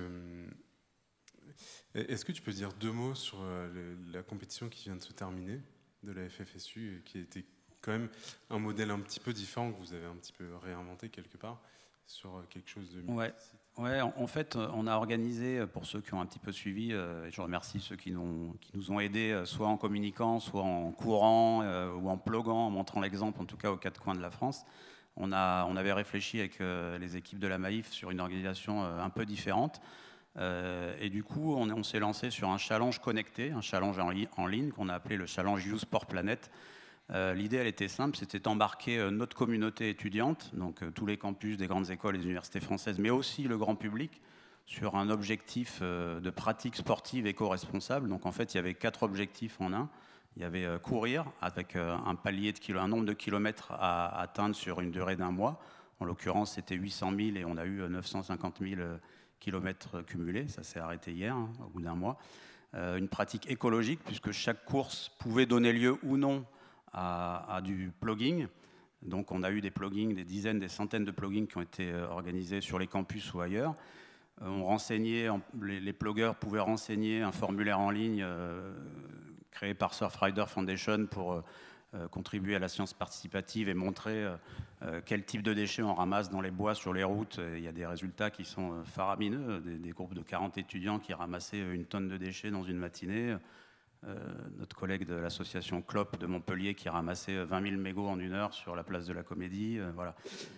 est-ce que tu peux dire deux mots sur la compétition qui vient de se terminer de la FFSU, qui a été quand même un modèle un petit peu différent, que vous avez un petit peu réinventé quelque part, sur quelque chose de multisite? Ouais, en fait, on a organisé, pour ceux qui ont un petit peu suivi, et je remercie ceux qui nous ont aidés, soit en communiquant, soit en courant, ou en pluguant, en montrant l'exemple, en tout cas aux quatre coins de la France. On avait réfléchi avec les équipes de la Maïf sur une organisation un peu différente. Et du coup, on s'est lancé sur un challenge connecté, un challenge en ligne qu'on a appelé le challenge You Sport Planet. L'idée, elle était simple, c'était d'embarquer notre communauté étudiante, donc tous les campus des grandes écoles et des universités françaises, mais aussi le grand public, sur un objectif de pratique sportive éco-responsable. Donc en fait, il y avait 4 objectifs en un. Il y avait courir avec un nombre de kilomètres à atteindre sur une durée d'1 mois. En l'occurrence, c'était 800 000 et on a eu 950 000 kilomètres cumulés. Ça s'est arrêté hier, au bout d'1 mois. Une pratique écologique, puisque chaque course pouvait donner lieu ou non à du plugging. Donc on a eu des pluggings, des dizaines, des centaines de pluggings qui ont été organisés sur les campus ou ailleurs. on renseignait, les blogueurs pouvaient renseigner un formulaire en ligne créé par Surfrider Foundation pour contribuer à la science participative et montrer quel type de déchets on ramasse dans les bois, sur les routes. Il y a des résultats qui sont faramineux, des groupes de 40 étudiants qui ramassaient 1 tonne de déchets dans une matinée. Notre collègue de l'association CLOP de Montpellier qui ramassait 20 000 mégots en 1 heure sur la place de la Comédie. Voilà.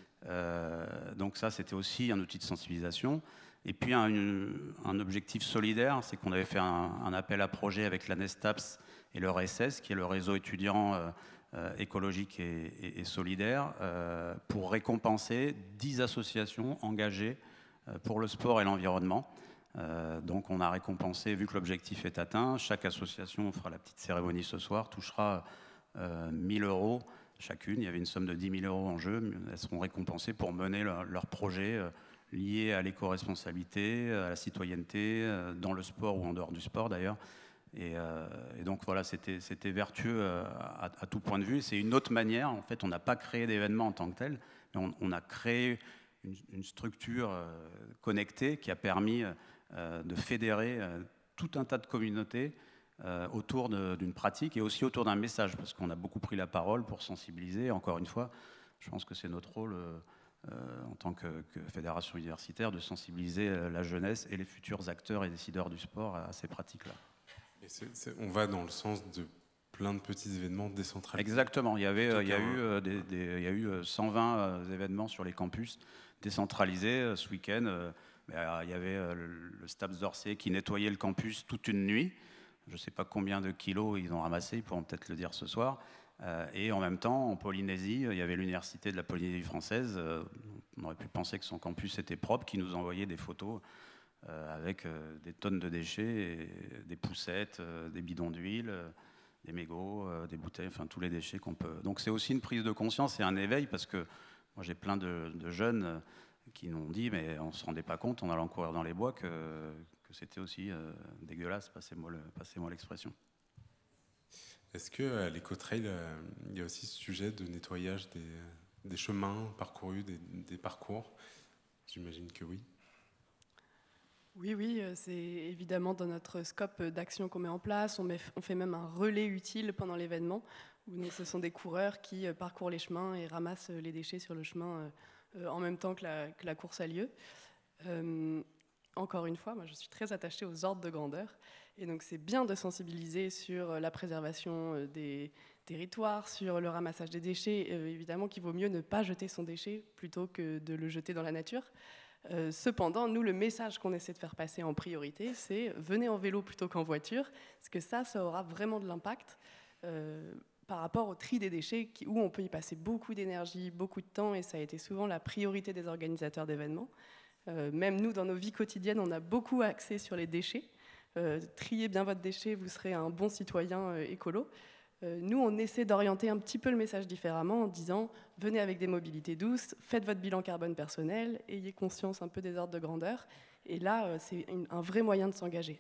Donc ça, c'était aussi un outil de sensibilisation. Et puis un objectif solidaire, c'est qu'on avait fait un appel à projet avec la Nestaps et le RSS, qui est le réseau étudiant écologique et solidaire, pour récompenser 10 associations engagées pour le sport et l'environnement. Donc on a récompensé, vu que l'objectif est atteint, chaque association, on fera la petite cérémonie ce soir, touchera 1 000 € chacune. Il y avait une somme de 10 000 € en jeu. Elles seront récompensées pour mener leur projet lié à l'éco-responsabilité, à la citoyenneté, dans le sport ou en dehors du sport d'ailleurs. Et donc voilà, c'était vertueux à tout point de vue. C'est une autre manière. En fait, on n'a pas créé d'événement en tant que tel, mais on a créé une structure connectée qui a permis de fédérer tout un tas de communautés autour d'une pratique et aussi autour d'un message, parce qu'on a beaucoup pris la parole pour sensibiliser. Encore une fois, je pense que c'est notre rôle en tant que fédération universitaire de sensibiliser la jeunesse et les futurs acteurs et décideurs du sport à ces pratiques-là. On va dans le sens de plein de petits événements décentralisés. Exactement. Il y a eu 120 événements sur les campus décentralisés ce week-end. Il y avait le STAPS d'Orsay qui nettoyait le campus toute une nuit. Je ne sais pas combien de kilos ils ont ramassé, ils pourront peut-être le dire ce soir. Et en même temps, en Polynésie, il y avait l'université de la Polynésie française. On aurait pu penser que son campus était propre, qui nous envoyait des photos avec des tonnes de déchets, des poussettes, des bidons d'huile, des mégots, des bouteilles, enfin tous les déchets qu'on peut. Donc c'est aussi une prise de conscience et un éveil, parce que moi j'ai plein de jeunes qui nous ont dit, mais on ne se rendait pas compte en allant courir dans les bois que c'était aussi dégueulasse, passez-moi l'expression. Est-ce qu'à l'Ecotrail, il y a aussi ce sujet de nettoyage des chemins parcourus, des parcours? J'imagine que oui. Oui, c'est évidemment dans notre scope d'action qu'on met en place. On fait même un relais utile pendant l'événement, où ce sont des coureurs qui parcourent les chemins et ramassent les déchets sur le chemin en même temps que la course a lieu. Encore une fois, moi je suis très attachée aux ordres de grandeur, et donc c'est bien de sensibiliser sur la préservation des territoires, sur le ramassage des déchets. Évidemment qu'il vaut mieux ne pas jeter son déchet plutôt que de le jeter dans la nature. Cependant, nous, le message qu'on essaie de faire passer en priorité, c'est venez en vélo plutôt qu'en voiture, parce que ça aura vraiment de l'impact par rapport au tri des déchets, où on peut y passer beaucoup d'énergie, beaucoup de temps, et ça a été souvent la priorité des organisateurs d'événements. Même nous, dans nos vies quotidiennes, on a beaucoup axé sur les déchets. Triez bien votre déchet, vous serez un bon citoyen écolo. Nous, on essaie d'orienter un petit peu le message différemment en disant « Venez avec des mobilités douces, faites votre bilan carbone personnel, ayez conscience un peu des ordres de grandeur. » Et là, c'est un vrai moyen de s'engager.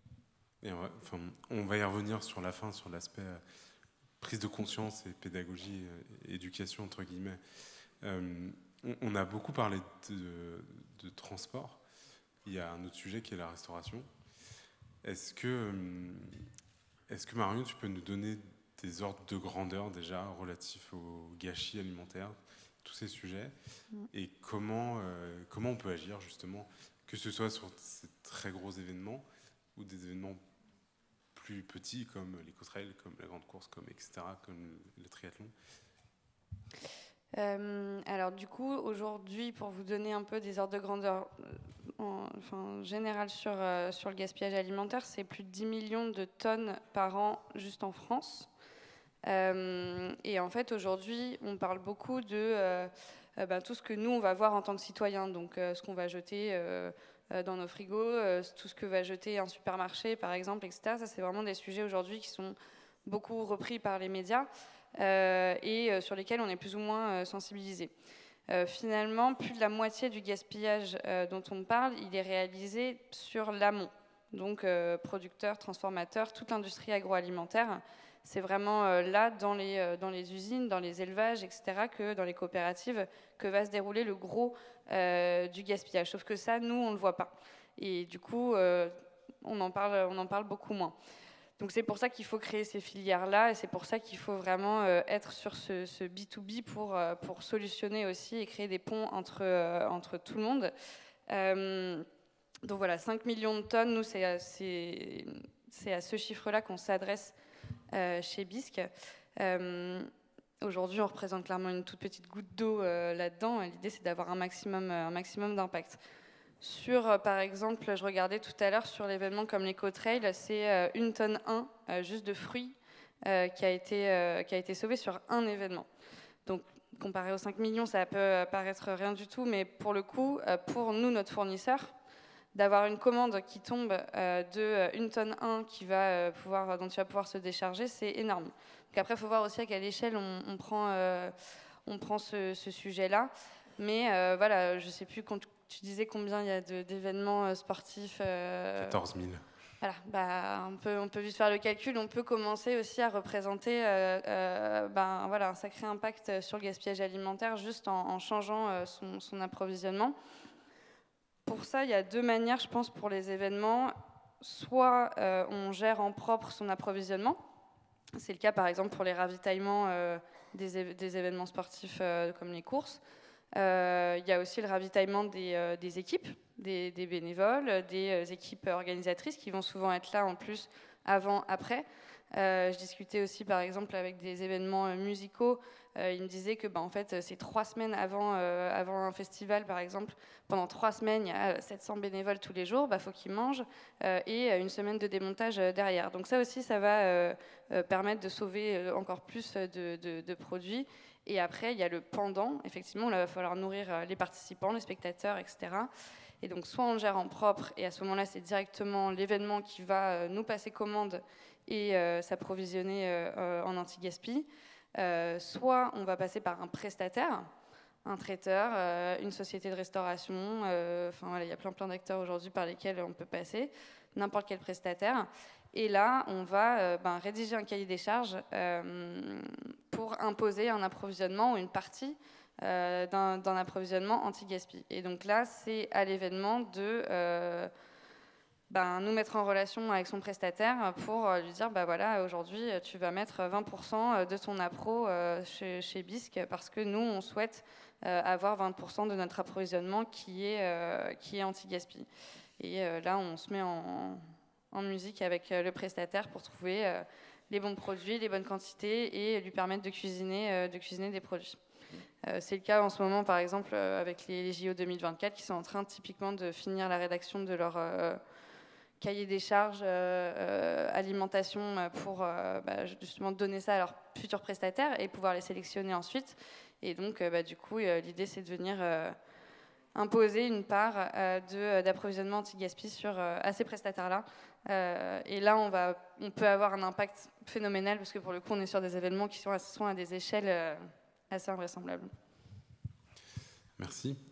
On va y revenir sur la fin, sur l'aspect prise de conscience et pédagogie, éducation, entre guillemets. On a beaucoup parlé de transport. Il y a un autre sujet qui est la restauration. Est-ce que Marion, tu peux nous donner des ordres de grandeur déjà relatifs au gâchis alimentaire, tous ces sujets, et comment on peut agir justement, que ce soit sur ces très gros événements ou des événements plus petits comme l'Ecotrail, comme la grande course, comme etc., comme le triathlon. Alors du coup, aujourd'hui, pour vous donner un peu des ordres de grandeur en général sur le gaspillage alimentaire, c'est plus de 10 millions de tonnes par an juste en France. Et en fait, aujourd'hui, on parle beaucoup de tout ce que nous, on va voir en tant que citoyens, donc ce qu'on va jeter dans nos frigos, tout ce que va jeter un supermarché, par exemple, etc. Ça, c'est vraiment des sujets aujourd'hui qui sont beaucoup repris par les médias et sur lesquels on est plus ou moins sensibilisé. Finalement, plus de la moitié du gaspillage dont on parle, il est réalisé sur l'amont. Donc, producteurs, transformateurs, toute l'industrie agroalimentaire. C'est vraiment là, dans les usines, dans les élevages, etc., dans les coopératives, que va se dérouler le gros du gaspillage. Sauf que ça, nous, on ne le voit pas. Et du coup, on en parle beaucoup moins. Donc c'est pour ça qu'il faut créer ces filières-là, et c'est pour ça qu'il faut vraiment être sur ce B2B pour solutionner aussi et créer des ponts entre tout le monde. Donc voilà, 5 millions de tonnes, nous, c'est à ce chiffre-là qu'on s'adresse chez Bisq. Aujourd'hui, on représente clairement une toute petite goutte d'eau là-dedans. L'idée, c'est d'avoir un maximum d'impact. Par exemple, je regardais tout à l'heure sur l'événement comme l'EcoTrail, c'est 1 tonne juste de fruits qui a été sauvé sur un événement. Donc, comparé aux 5 millions, ça peut paraître rien du tout, mais pour le coup, pour nous, notre fournisseur, d'avoir une commande qui tombe de 1 tonne dont tu vas pouvoir se décharger, c'est énorme. Donc après, il faut voir aussi à quelle échelle on prend ce sujet-là. Mais voilà, je ne sais plus quand tu disais combien il y a d'événements sportifs. 14 000. Voilà, on peut juste faire le calcul. On peut commencer aussi à représenter un sacré impact sur le gaspillage alimentaire juste en changeant son approvisionnement. Pour ça, il y a 2 manières, je pense, pour les événements. Soit on gère en propre son approvisionnement. C'est le cas, par exemple, pour les ravitaillements des événements sportifs comme les courses. Il y a aussi le ravitaillement des équipes, des bénévoles, des équipes organisatrices qui vont souvent être là en plus avant, après. Je discutais aussi par exemple avec des événements musicaux. Ils me disaient que en fait, c'est 3 semaines avant un festival par exemple. Pendant 3 semaines, il y a 700 bénévoles tous les jours, faut qu'ils mangent, et 1 semaine de démontage derrière. Donc ça aussi, ça va permettre de sauver encore plus de produits. Et après, il y a le pendant. Effectivement, là, il va falloir nourrir les participants, les spectateurs, etc. Et donc, soit on le gère en propre, et à ce moment-là, c'est directement l'événement qui va nous passer commande et s'approvisionner en anti-gaspi. Soit on va passer par un prestataire, un traiteur, une société de restauration. Voilà, il y a plein d'acteurs aujourd'hui par lesquels on peut passer, n'importe quel prestataire. Et là, on va rédiger un cahier des charges pour imposer un approvisionnement ou une partie d'un approvisionnement anti-gaspi. Et donc là, c'est à l'événement de nous mettre en relation avec son prestataire pour lui dire, voilà, aujourd'hui, tu vas mettre 20% de ton appro chez Bisq parce que nous, on souhaite avoir 20% de notre approvisionnement qui est anti-gaspi. Et là, on se met en musique avec le prestataire pour trouver les bons produits, les bonnes quantités et lui permettre de cuisiner des produits. C'est le cas en ce moment, par exemple, avec les JO 2024 qui sont en train typiquement de finir la rédaction de leur cahier des charges alimentation pour justement donner ça à leurs futurs prestataires et pouvoir les sélectionner ensuite. Et donc, du coup, l'idée, c'est de venir imposer une part d'approvisionnement anti-gaspi à ces prestataires-là. Et là, on peut avoir un impact phénoménal parce que pour le coup, on est sur des événements qui sont à des échelles assez invraisemblables. Merci.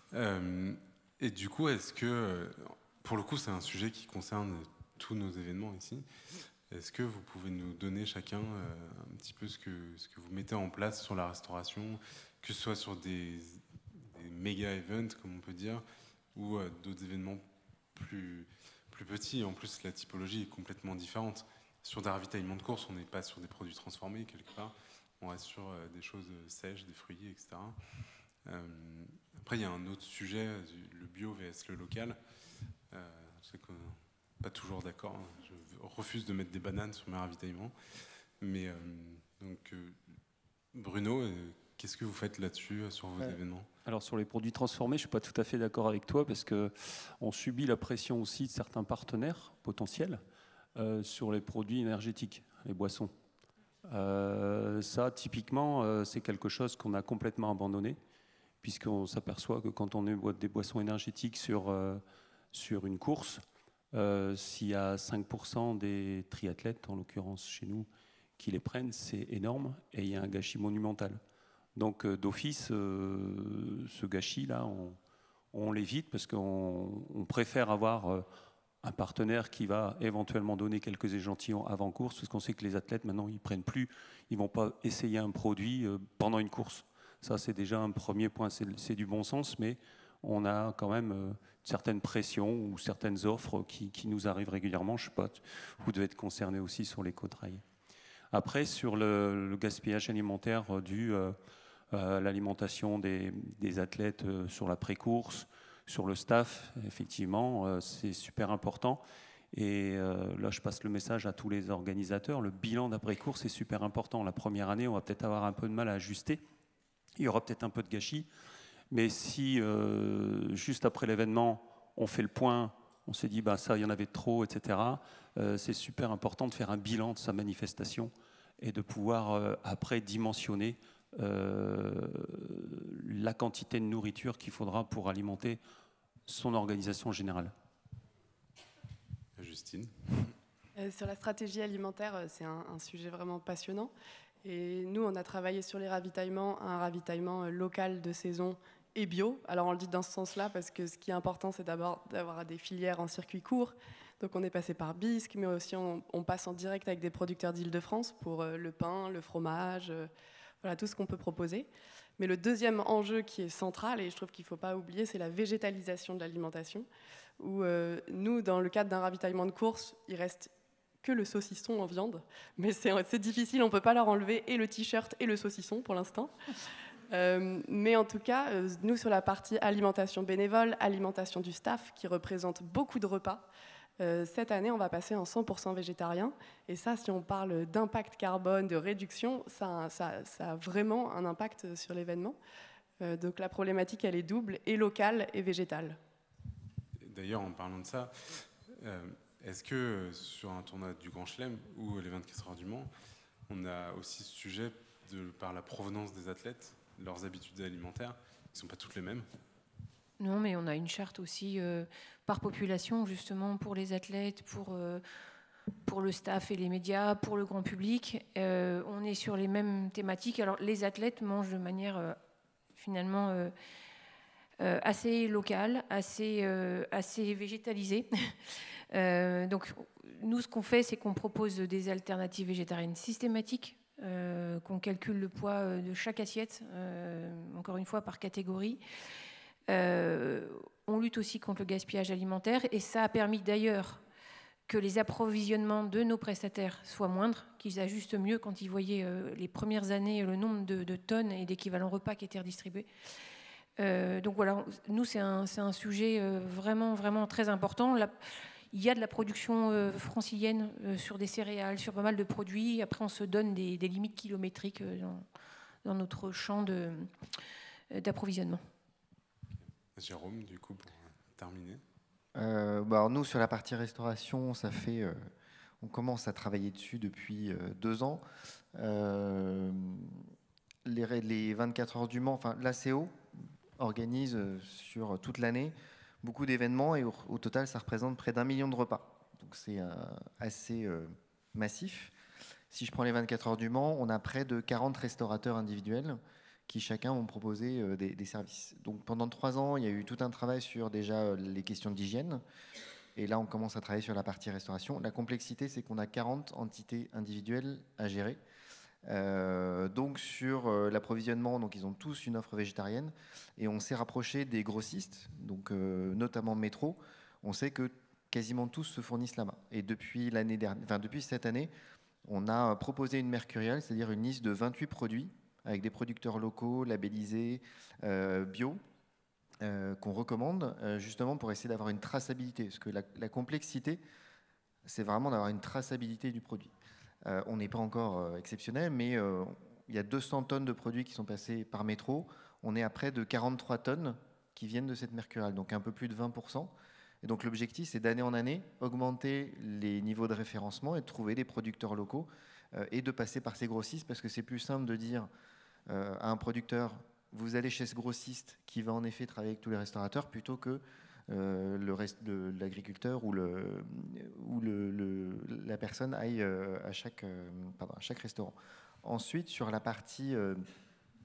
Et du coup, est-ce que, pour le coup, c'est un sujet qui concerne tous nos événements ici, est-ce que vous pouvez nous donner chacun un petit peu ce que vous mettez en place sur la restauration, que ce soit sur des méga events, comme on peut dire, ou d'autres événements plus petits. En plus, la typologie est complètement différente. Sur des ravitaillements de course, on n'est pas sur des produits transformés quelque part. On reste sur des choses sèches, des fruits, etc. Après, il y a un autre sujet, le bio vs le local. Je sais qu'on n'est pas toujours d'accord. Je refuse de mettre des bananes sur mes ravitaillements. Mais donc, Bruno, qu'est-ce que vous faites là-dessus, sur vos événements ? Alors sur les produits transformés, je ne suis pas tout à fait d'accord avec toi parce qu'on subit la pression aussi de certains partenaires potentiels sur les produits énergétiques, les boissons. Ça, typiquement, c'est quelque chose qu'on a complètement abandonné puisqu'on s'aperçoit que quand on boit des boissons énergétiques sur une course, s'il y a 5% des triathlètes, en l'occurrence chez nous, qui les prennent, c'est énorme et il y a un gâchis monumental. Donc d'office, ce gâchis-là, on l'évite parce qu'on préfère avoir un partenaire qui va éventuellement donner quelques échantillons avant course, parce qu'on sait que les athlètes maintenant ils prennent plus, ils vont pas essayer un produit pendant une course. Ça c'est déjà un premier point, c'est du bon sens, mais on a quand même certaines pressions ou certaines offres qui nous arrivent régulièrement. Je sais pas, vous devez être concerné aussi sur l'éco-trail. Après, sur le gaspillage alimentaire dû à l'alimentation des athlètes sur la pré-course, sur le staff, effectivement, c'est super important. Et là, je passe le message à tous les organisateurs. Le bilan d'après-course est super important. La première année, on va peut-être avoir un peu de mal à ajuster. Il y aura peut-être un peu de gâchis. Mais si, juste après l'événement, on fait le point, on s'est dit, bah, ça, il y en avait trop, etc., c'est super important de faire un bilan de sa manifestation et de pouvoir, après, dimensionner la quantité de nourriture qu'il faudra pour alimenter son organisation générale. Justine. Sur la stratégie alimentaire, c'est un sujet vraiment passionnant. Et nous, on a travaillé sur les ravitaillements, un ravitaillement local de saison et bio. Alors on le dit dans ce sens-là parce que ce qui est important, c'est d'abord d'avoir des filières en circuit court. Donc on est passé par Bisque, mais aussi on passe en direct avec des producteurs d'Île-de-France pour le pain, le fromage, voilà tout ce qu'on peut proposer. Mais le deuxième enjeu qui est central, et je trouve qu'il ne faut pas oublier, c'est la végétalisation de l'alimentation. Où nous, dans le cadre d'un ravitaillement de course, il reste que le saucisson en viande. Mais c'est difficile, on ne peut pas leur enlever et le t-shirt et le saucisson pour l'instant. Mais en tout cas, nous, sur la partie alimentation bénévole, alimentation du staff, qui représente beaucoup de repas, cette année, on va passer en 100% végétarien. Et ça, si on parle d'impact carbone, de réduction, ça a vraiment un impact sur l'événement. Donc la problématique, elle est double, et locale et végétale. D'ailleurs, en parlant de ça, est-ce que sur un tournoi du Grand Chelem ou les 24 heures du Mans, on a aussi ce sujet par la provenance des athlètes, leurs habitudes alimentaires, qui ne sont pas toutes les mêmes? Non, mais on a une charte aussi par population, justement, pour les athlètes, pour le staff et les médias, pour le grand public. On est sur les mêmes thématiques. Alors, les athlètes mangent de manière finalement assez locale, assez végétalisée. Donc, nous, ce qu'on fait, c'est qu'on propose des alternatives végétariennes systématiques, qu'on calcule le poids de chaque assiette, encore une fois par catégorie. On lutte aussi contre le gaspillage alimentaire et ça a permis d'ailleurs que les approvisionnements de nos prestataires soient moindres, qu'ils ajustent mieux quand ils voyaient les premières années le nombre de tonnes et d'équivalents repas qui étaient redistribués. Donc voilà, nous c'est un sujet vraiment, vraiment très important. Il y a de la production francilienne sur des céréales, sur pas mal de produits. Après, on se donne des limites kilométriques dans notre champ d'approvisionnement. Jérôme, du coup, pour terminer. Alors nous, sur la partie restauration, on commence à travailler dessus depuis 2 ans. Les 24 heures du Mans, enfin l'ACO organise sur toute l'année beaucoup d'événements et au total, ça représente près d'1 million de repas. Donc c'est assez massif. Si je prends les 24 heures du Mans, on a près de 40 restaurateurs individuels qui chacun vont proposer des services. Donc pendant 3 ans, il y a eu tout un travail sur déjà les questions d'hygiène. Et là, on commence à travailler sur la partie restauration. La complexité, c'est qu'on a 40 entités individuelles à gérer. Donc sur l'approvisionnement, donc ils ont tous une offre végétarienne. Et on s'est rapproché des grossistes, donc notamment Métro. On sait que quasiment tous se fournissent là-bas. Et depuis cette année, on a proposé une mercuriale, c'est-à-dire une liste de 28 produits avec des producteurs locaux, labellisés, bio, qu'on recommande justement pour essayer d'avoir une traçabilité. Parce que la complexité, c'est vraiment d'avoir une traçabilité du produit. On n'est pas encore exceptionnel, mais il y a 200 tonnes de produits qui sont passés par Métro. On est à près de 43 tonnes qui viennent de cette mercuriale, donc un peu plus de 20%. Et donc l'objectif, c'est d'année en année augmenter les niveaux de référencement et de trouver des producteurs locaux et de passer par ces grossistes, parce que c'est plus simple de dire à un producteur, vous allez chez ce grossiste qui va en effet travailler avec tous les restaurateurs, plutôt que le reste de l'agriculteur ou la personne aille à chaque restaurant. Ensuite, sur la partie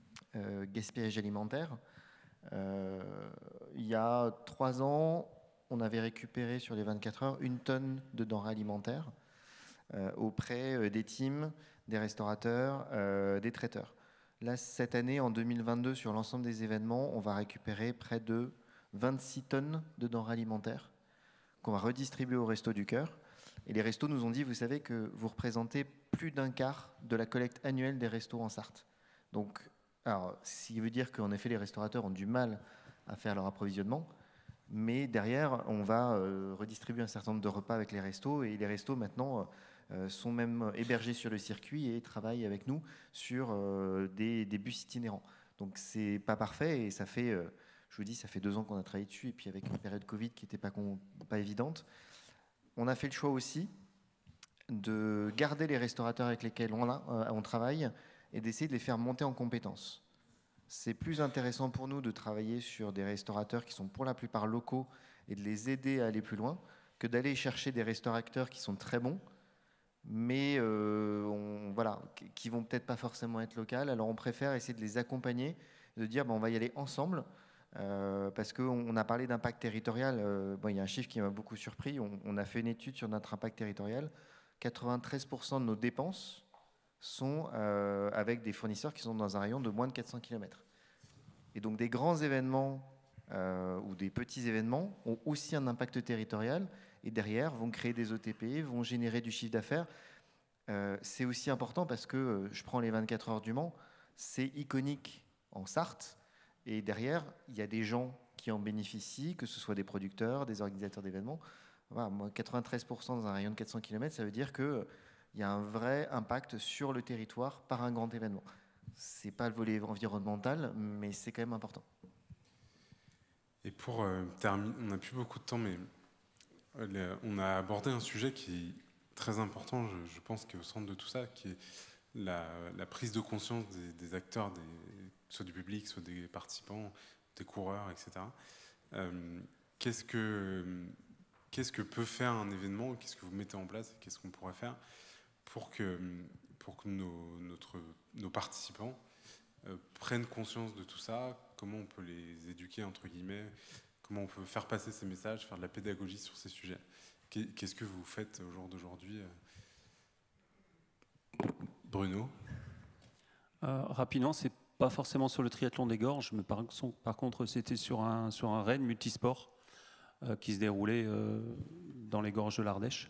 gaspillage alimentaire, il y a 3 ans, on avait récupéré sur les 24 heures 1 tonne de denrées alimentaires auprès des teams, des restaurateurs, des traiteurs. Là, cette année, en 2022, sur l'ensemble des événements, on va récupérer près de 26 tonnes de denrées alimentaires qu'on va redistribuer aux Restos du Cœur. Et les restos nous ont dit, vous savez que vous représentez plus d'un quart de la collecte annuelle des restos en Sarthe. Donc, alors, ce qui veut dire qu'en effet, les restaurateurs ont du mal à faire leur approvisionnement, mais derrière, on va redistribuer un certain nombre de repas avec les restos, et les restos maintenant sont même hébergés sur le circuit et travaillent avec nous sur des bus itinérants. Donc c'est pas parfait, et ça fait, je vous dis, ça fait 2 ans qu'on a travaillé dessus, et puis avec une période Covid qui n'était pas évidente, on a fait le choix aussi de garder les restaurateurs avec lesquels on travaille et d'essayer de les faire monter en compétences. C'est plus intéressant pour nous de travailler sur des restaurateurs qui sont pour la plupart locaux et de les aider à aller plus loin que d'aller chercher des restaurateurs qui sont très bons, mais qui vont peut-être pas forcément être locaux. Alors on préfère essayer de les accompagner, de dire on va y aller ensemble, parce qu'on a parlé d'impact territorial. Il y a un chiffre qui m'a beaucoup surpris. On a fait une étude sur notre impact territorial. 93% de nos dépenses sont avec des fournisseurs qui sont dans un rayon de moins de 400 km. Et donc des grands événements ou des petits événements ont aussi un impact territorial, et derrière vont créer des ETP, vont générer du chiffre d'affaires. C'est aussi important parce que je prends les 24 heures du Mans, c'est iconique en Sarthe, et derrière il y a des gens qui en bénéficient, que ce soit des producteurs, des organisateurs d'événements. Voilà, moi, 93% dans un rayon de 400 km, ça veut dire qu'il y a un vrai impact sur le territoire par un grand événement. Ce n'est pas le volet environnemental, mais c'est quand même important. Et pour terminer, on n'a plus beaucoup de temps, mais on a abordé un sujet qui est très important, je pense, qui est au centre de tout ça, qui est la prise de conscience des acteurs, soit du public, soit des participants, des coureurs, etc. Qu'est-ce que peut faire un événement? Qu'est-ce que vous mettez en place? Qu'est-ce qu'on pourrait faire pour que nos participants prennent conscience de tout ça? Comment on peut les éduquer, entre guillemets? Comment on peut faire passer ces messages, faire de la pédagogie sur ces sujets? Qu'est-ce que vous faites au jour d'aujourd'hui? Bruno? Rapidement, c'est pas forcément sur le triathlon des gorges, mais par contre, c'était sur un raid multisport qui se déroulait dans les gorges de l'Ardèche.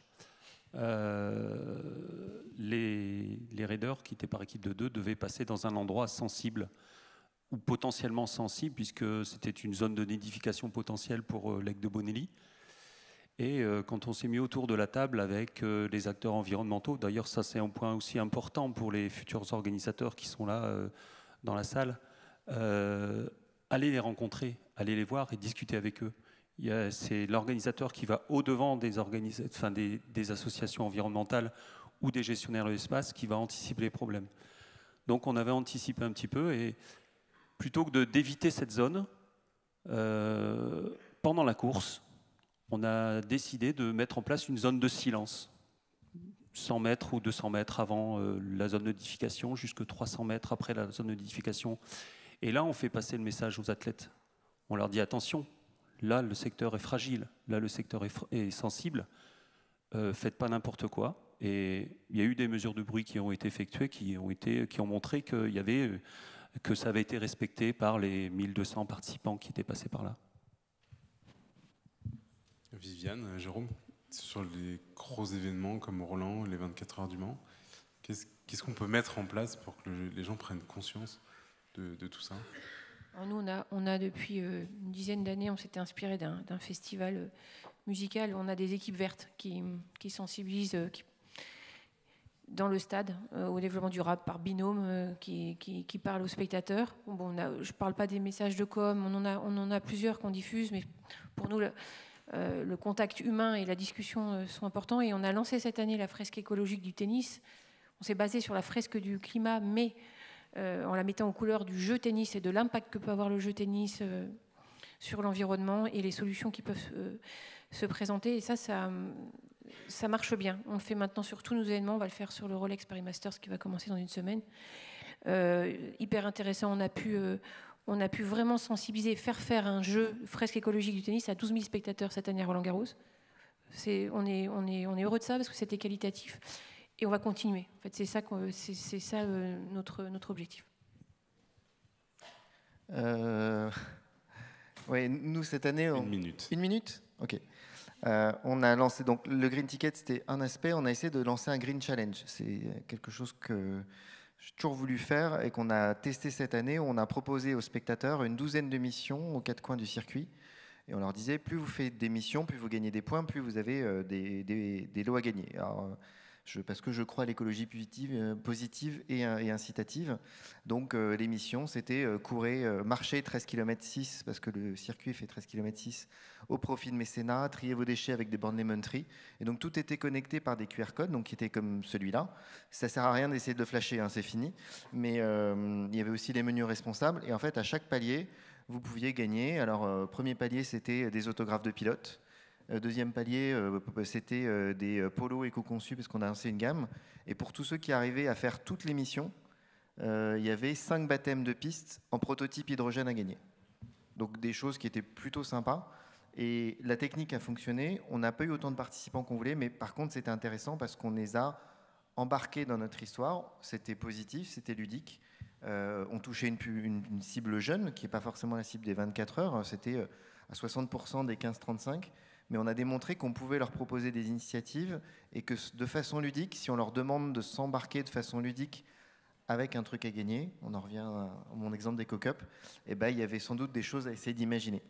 Les raiders, qui étaient par équipe de 2, devaient passer dans un endroit sensible ou potentiellement sensible, puisque c'était une zone de nidification potentielle pour l'aigle de Bonelli. Et quand on s'est mis autour de la table avec les acteurs environnementaux, d'ailleurs ça c'est un point aussi important pour les futurs organisateurs qui sont là dans la salle, allez les rencontrer, allez les voir et discuter avec eux. C'est l'organisateur qui va au-devant des associations environnementales ou des gestionnaires de l'espace qui va anticiper les problèmes. Donc on avait anticipé un petit peu, et plutôt que d'éviter cette zone, pendant la course, on a décidé de mettre en place une zone de silence. 100 mètres ou 200 mètres avant la zone de nidification, jusque 300 mètres après la zone de nidification. Et là, on fait passer le message aux athlètes. On leur dit attention, là le secteur est fragile, là le secteur est sensible, faites pas n'importe quoi. Et il y a eu des mesures de bruit qui ont été effectuées, qui ont montré que ça avait été respecté par les 1200 participants qui étaient passés par là. Viviane, Jérôme, sur les gros événements comme Roland, les 24 heures du Mans, qu'est-ce qu'on peut mettre en place pour que les gens prennent conscience de tout ça? Alors nous, on a depuis une dizaine d'années, on s'était inspiré d'un festival musical où on a des équipes vertes qui sensibilisent dans le stade au développement durable par binôme, qui parlent aux spectateurs. Bon, je ne parle pas des messages de com, on en a plusieurs qu'on diffuse, mais pour nous, le contact humain et la discussion sont importants. Et on a lancé cette année la fresque écologique du tennis. On s'est basé sur la fresque du climat, mais en la mettant aux couleurs du jeu tennis et de l'impact que peut avoir le jeu tennis sur l'environnement et les solutions qui peuvent se présenter. Et ça marche bien. On le fait maintenant sur tous nos événements. On va le faire sur le Rolex Paris Masters qui va commencer dans une semaine. Hyper intéressant. On a pu vraiment sensibiliser, faire un jeu fresque écologique du tennis à 12 000 spectateurs cette année à Roland-Garros. On est heureux de ça parce que c'était qualitatif et on va continuer. En fait, c'est ça notre objectif. Oui, nous cette année... Une minute. Une minute ? Ok. On a lancé, donc le Green Ticket, c'était un aspect. On a essayé de lancer un Green Challenge. C'est quelque chose que j'ai toujours voulu faire et qu'on a testé cette année. On a proposé aux spectateurs une douzaine de missions aux quatre coins du circuit. Et on leur disait, plus vous faites des missions, plus vous gagnez des points, plus vous avez des lots à gagner. Alors, parce que je crois à l'écologie positive et incitative. Donc les missions, c'était marcher 13 km 6, parce que le circuit fait 13 km 6, au profit de mécénat, trier vos déchets avec des bornes Lemon Tree. Et donc tout était connecté par des QR codes, donc qui étaient comme celui-là. Ça ne sert à rien d'essayer de le flasher, hein, c'est fini. Mais il y avait aussi les menus responsables. Et en fait, à chaque palier, vous pouviez gagner. Alors, premier palier, c'était des autographes de pilotes. Deuxième palier, c'était des polos éco-conçus parce qu'on a lancé une gamme. Et pour tous ceux qui arrivaient à faire toutes les missions, il y avait 5 baptêmes de pistes en prototype hydrogène à gagner. Donc des choses qui étaient plutôt sympas. Et la technique a fonctionné. On n'a pas eu autant de participants qu'on voulait, mais par contre c'était intéressant parce qu'on les a embarqués dans notre histoire. C'était positif, c'était ludique. On touchait une cible jeune, qui n'est pas forcément la cible des 24 heures. C'était à 60% des 15-35. Mais on a démontré qu'on pouvait leur proposer des initiatives et que de façon ludique, si on leur demande de s'embarquer de façon ludique avec un truc à gagner, on en revient à mon exemple des co-cups, eh ben, il y avait sans doute des choses à essayer d'imaginer.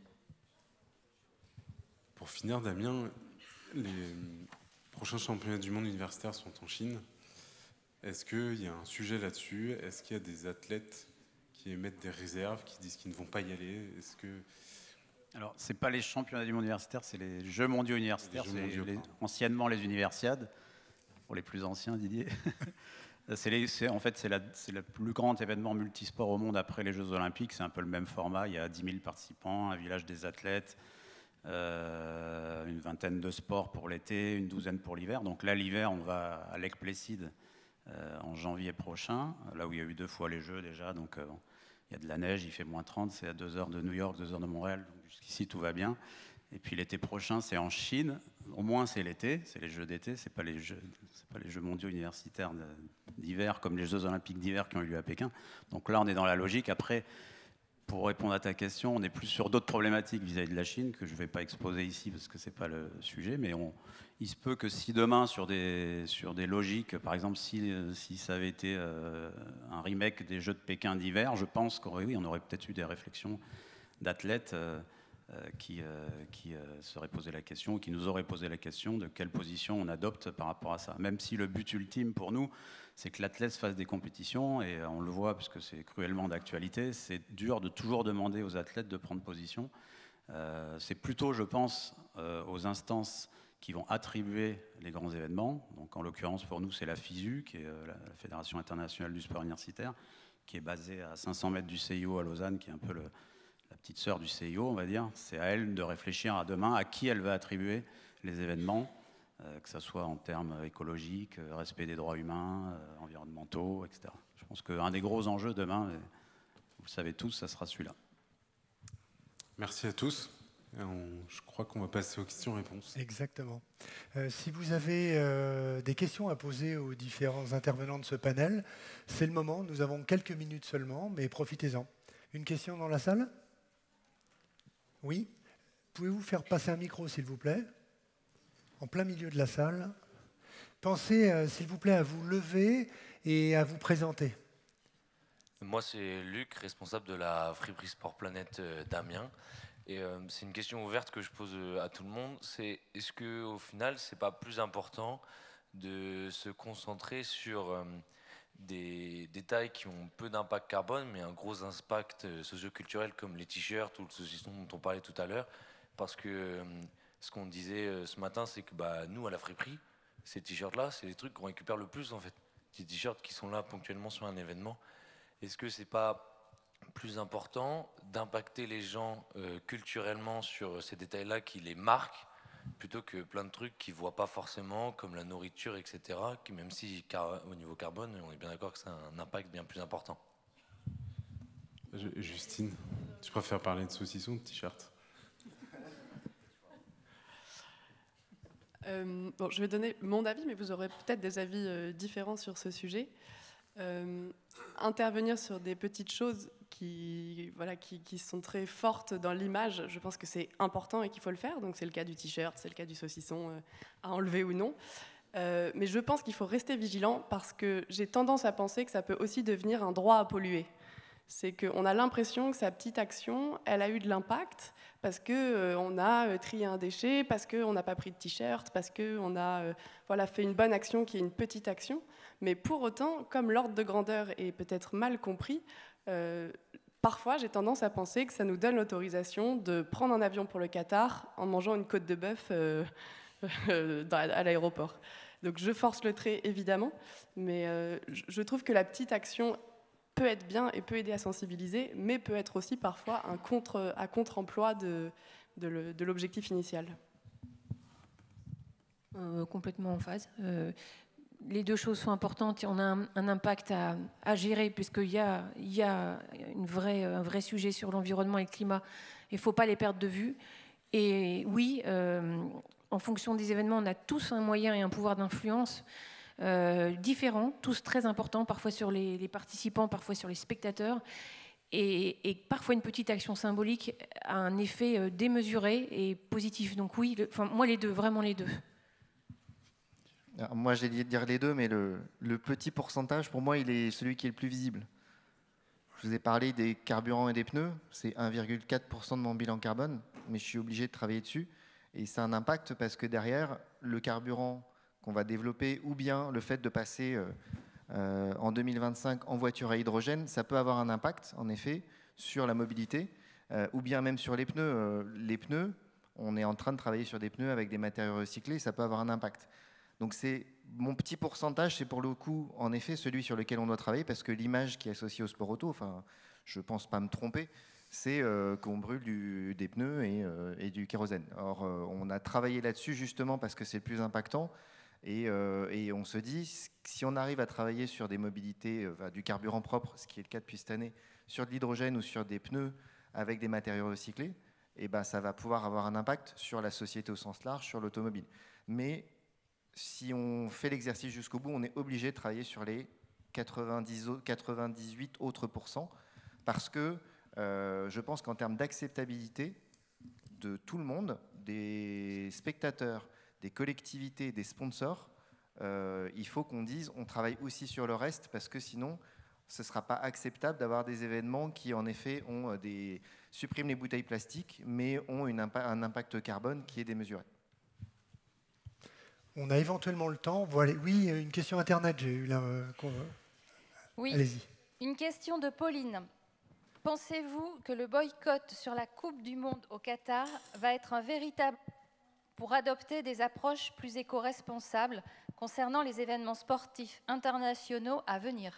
Pour finir, Damien, les prochains championnats du monde universitaire sont en Chine. Est-ce qu'il y a un sujet là-dessus? Est-ce qu'il y a des athlètes qui émettent des réserves, qui disent qu'ils ne vont pas y aller? Est-ce que... Alors, ce n'est pas les championnats du monde universitaire, c'est les Jeux mondiaux universitaires, anciennement les Universiades, pour les plus anciens, Didier. En fait, c'est le plus grand événement multisport au monde après les Jeux Olympiques. C'est un peu le même format. Il y a 10 000 participants, un village des athlètes, une vingtaine de sports pour l'été, une douzaine pour l'hiver. Donc là, l'hiver, on va à Lake Placid en janvier prochain, là où il y a eu 2 fois les Jeux déjà. Donc il y a de la neige, il fait moins 30, c'est à 2 heures de New York, 2 heures de Montréal. Donc jusqu'ici, tout va bien. Et puis l'été prochain, c'est en Chine. Au moins, c'est l'été, c'est les Jeux d'été, c'est pas les Jeux mondiaux universitaires d'hiver comme les Jeux olympiques d'hiver qui ont eu lieu à Pékin. Donc là, on est dans la logique. Après, pour répondre à ta question, on est plus sur d'autres problématiques vis-à-vis de la Chine que je ne vais pas exposer ici parce que c'est pas le sujet. Mais il se peut que si demain, sur des logiques, par exemple, si ça avait été un remake des Jeux de Pékin d'hiver, je pense qu'on aurait peut-être eu des réflexions d'athlètes qui seraient posé la question, ou qui nous auraient posé la question de quelle position on adopte par rapport à ça. Même si le but ultime pour nous, c'est que l'athlète fasse des compétitions, et on le voit parce que c'est cruellement d'actualité, c'est dur de toujours demander aux athlètes de prendre position. C'est plutôt, je pense, aux instances qui vont attribuer les grands événements. Donc, en l'occurrence, pour nous, c'est la FISU, qui est la Fédération internationale du sport universitaire, qui est basée à 500 mètres du CIO à Lausanne, qui est un peu la petite sœur du CIO, on va dire. C'est à elle de réfléchir à demain à qui elle va attribuer les événements, que ce soit en termes écologiques, respect des droits humains, environnementaux, etc. Je pense qu'un des gros enjeux demain, vous le savez tous, ça sera celui-là. Merci à tous. Je crois qu'on va passer aux questions-réponses. Exactement. Si vous avez des questions à poser aux différents intervenants de ce panel, c'est le moment. Nous avons quelques minutes seulement, mais profitez-en. Une question dans la salle ? Oui. Pouvez-vous faire passer un micro, s'il vous plaît, en plein milieu de la salle? Pensez, s'il vous plaît, à vous lever et à vous présenter. Moi, c'est Luc, responsable de la friperie Sport Planète d'Amiens. Et c'est une question ouverte que je pose à tout le monde. C'est est-ce qu'au final, c'est pas plus important de se concentrer sur des détails qui ont peu d'impact carbone, mais un gros impact socio-culturel comme les t-shirts ou le saucisson dont on parlait tout à l'heure? Parce que ce qu'on disait ce matin, c'est que nous, à la friperie, ces t-shirts-là, c'est les trucs qu'on récupère le plus, en fait. Ces t-shirts qui sont là ponctuellement sur un événement. Est-ce que c'est pas plus important d'impacter les gens culturellement sur ces détails-là qui les marquent, plutôt que plein de trucs qu'ils ne voient pas forcément, comme la nourriture, etc., qui, même si au niveau carbone, on est bien d'accord que c'est un impact bien plus important. Justine, tu préfères parler de saucisson ou de t-shirt? Bon, je vais donner mon avis, mais vous aurez peut-être des avis différents sur ce sujet. Intervenir sur des petites choses qui sont très fortes dans l'image, je pense que c'est important et qu'il faut le faire. Donc c'est le cas du t-shirt, c'est le cas du saucisson, à enlever ou non. Mais je pense qu'il faut rester vigilant parce que j'ai tendance à penser que ça peut aussi devenir un droit à polluer. C'est qu'on a l'impression que sa petite action, elle a eu de l'impact parce qu'on a trié un déchet, parce qu'on n'a pas pris de t-shirt, parce qu'on a fait une bonne action qui est une petite action. Mais pour autant, comme l'ordre de grandeur est peut-être mal compris, parfois j'ai tendance à penser que ça nous donne l'autorisation de prendre un avion pour le Qatar en mangeant une côte de bœuf à l'aéroport. Donc je force le trait évidemment, mais je trouve que la petite action peut être bien et peut aider à sensibiliser, mais peut être aussi parfois un contre-emploi de l'objectif initial. Complètement en phase. Les deux choses sont importantes. On a un impact à gérer puisqu'il y a un vrai sujet sur l'environnement et le climat. Il ne faut pas les perdre de vue. Et oui, en fonction des événements, on a tous un moyen et un pouvoir d'influence différents, tous très importants, parfois sur les participants, parfois sur les spectateurs. Et parfois une petite action symbolique a un effet démesuré et positif. Donc oui, moi les deux, vraiment les deux. Alors, moi j'ai dit de dire les deux, mais le petit pourcentage, pour moi, il est celui qui est le plus visible. Je vous ai parlé des carburants et des pneus, c'est 1,4% de mon bilan carbone, mais je suis obligé de travailler dessus. Et ça a un impact parce que derrière, le carburant qu'on va développer, ou bien le fait de passer en 2025 en voiture à hydrogène, ça peut avoir un impact, en effet, sur la mobilité, ou bien même sur les pneus. Les pneus, on est en train de travailler sur des pneus avec des matériaux recyclés, ça peut avoir un impact. Donc c'est mon petit pourcentage, c'est pour le coup, en effet, celui sur lequel on doit travailler, parce que l'image qui est associée au sport auto, enfin, je ne pense pas me tromper, c'est qu'on brûle des pneus et du kérosène. Or, on a travaillé là-dessus justement parce que c'est le plus impactant. Et on se dit, si on arrive à travailler sur des mobilités, du carburant propre, ce qui est le cas depuis cette année, sur de l'hydrogène ou sur des pneus avec des matériaux recyclés, et ben, ça va pouvoir avoir un impact sur la société au sens large, sur l'automobile. Mais si on fait l'exercice jusqu'au bout, on est obligé de travailler sur les 98 autres pourcents, parce que je pense qu'en termes d'acceptabilité de tout le monde, des spectateurs, des collectivités, des sponsors, il faut qu'on dise on travaille aussi sur le reste, parce que sinon ce ne sera pas acceptable d'avoir des événements qui en effet suppriment les bouteilles plastiques mais ont un impact carbone qui est démesuré. On a éventuellement le temps. Voilà. Oui, une question Internet, j'ai eu là. Oui, allez-y. Une question de Pauline. Pensez-vous que le boycott sur la Coupe du Monde au Qatar va être un véritable pour adopter des approches plus éco-responsables concernant les événements sportifs internationaux à venir?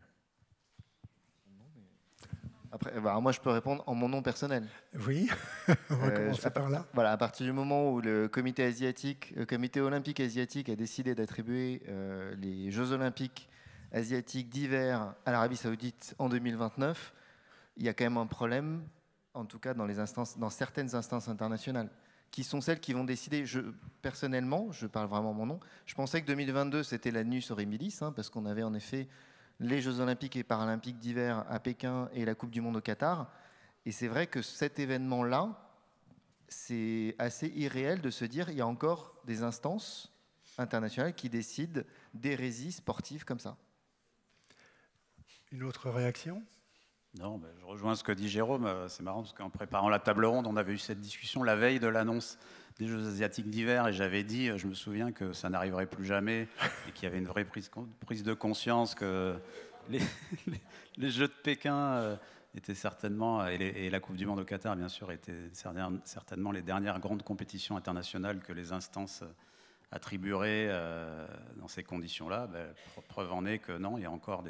Après, moi, je peux répondre en mon nom personnel. Oui, on va commencer par là. Voilà, à partir du moment où le comité olympique asiatique a décidé d'attribuer les Jeux olympiques asiatiques d'hiver à l'Arabie Saoudite en 2029, il y a quand même un problème, en tout cas dans certaines instances internationales, qui sont celles qui vont décider. Personnellement, je parle vraiment mon nom, je pensais que 2022 c'était l'annus horribilis, parce qu'on avait en effet les Jeux olympiques et paralympiques d'hiver à Pékin et la Coupe du Monde au Qatar. Et c'est vrai que cet événement-là, c'est assez irréel de se dire qu'il y a encore des instances internationales qui décident d'hérésies sportives comme ça. Une autre réaction ? Non, je rejoins ce que dit Jérôme. C'est marrant parce qu'en préparant la table ronde, on avait eu cette discussion la veille de l'annonce des Jeux asiatiques d'hiver et j'avais dit, je me souviens que ça n'arriverait plus jamais et qu'il y avait une vraie prise de conscience que les Jeux de Pékin étaient certainement, et la Coupe du Monde au Qatar bien sûr, étaient certainement les dernières grandes compétitions internationales que les instances attribueraient dans ces conditions-là. Preuve en est que non, il y a encore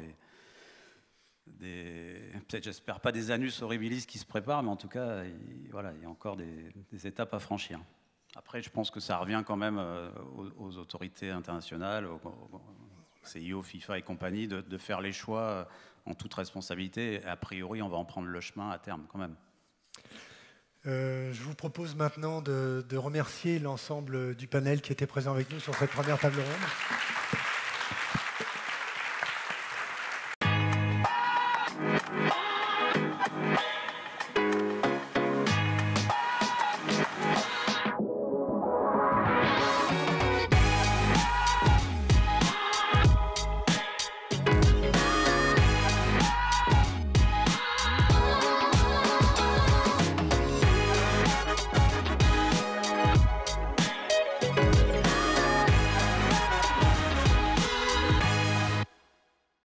peut-être, j'espère pas des annus horribilis qui se préparent, mais en tout cas, il y a encore des étapes à franchir. Après, je pense que ça revient quand même aux autorités internationales, CIO, FIFA et compagnie, de faire les choix en toute responsabilité. Et a priori, on va en prendre le chemin à terme quand même. Je vous propose maintenant de remercier l'ensemble du panel qui était présent avec nous sur cette première table ronde.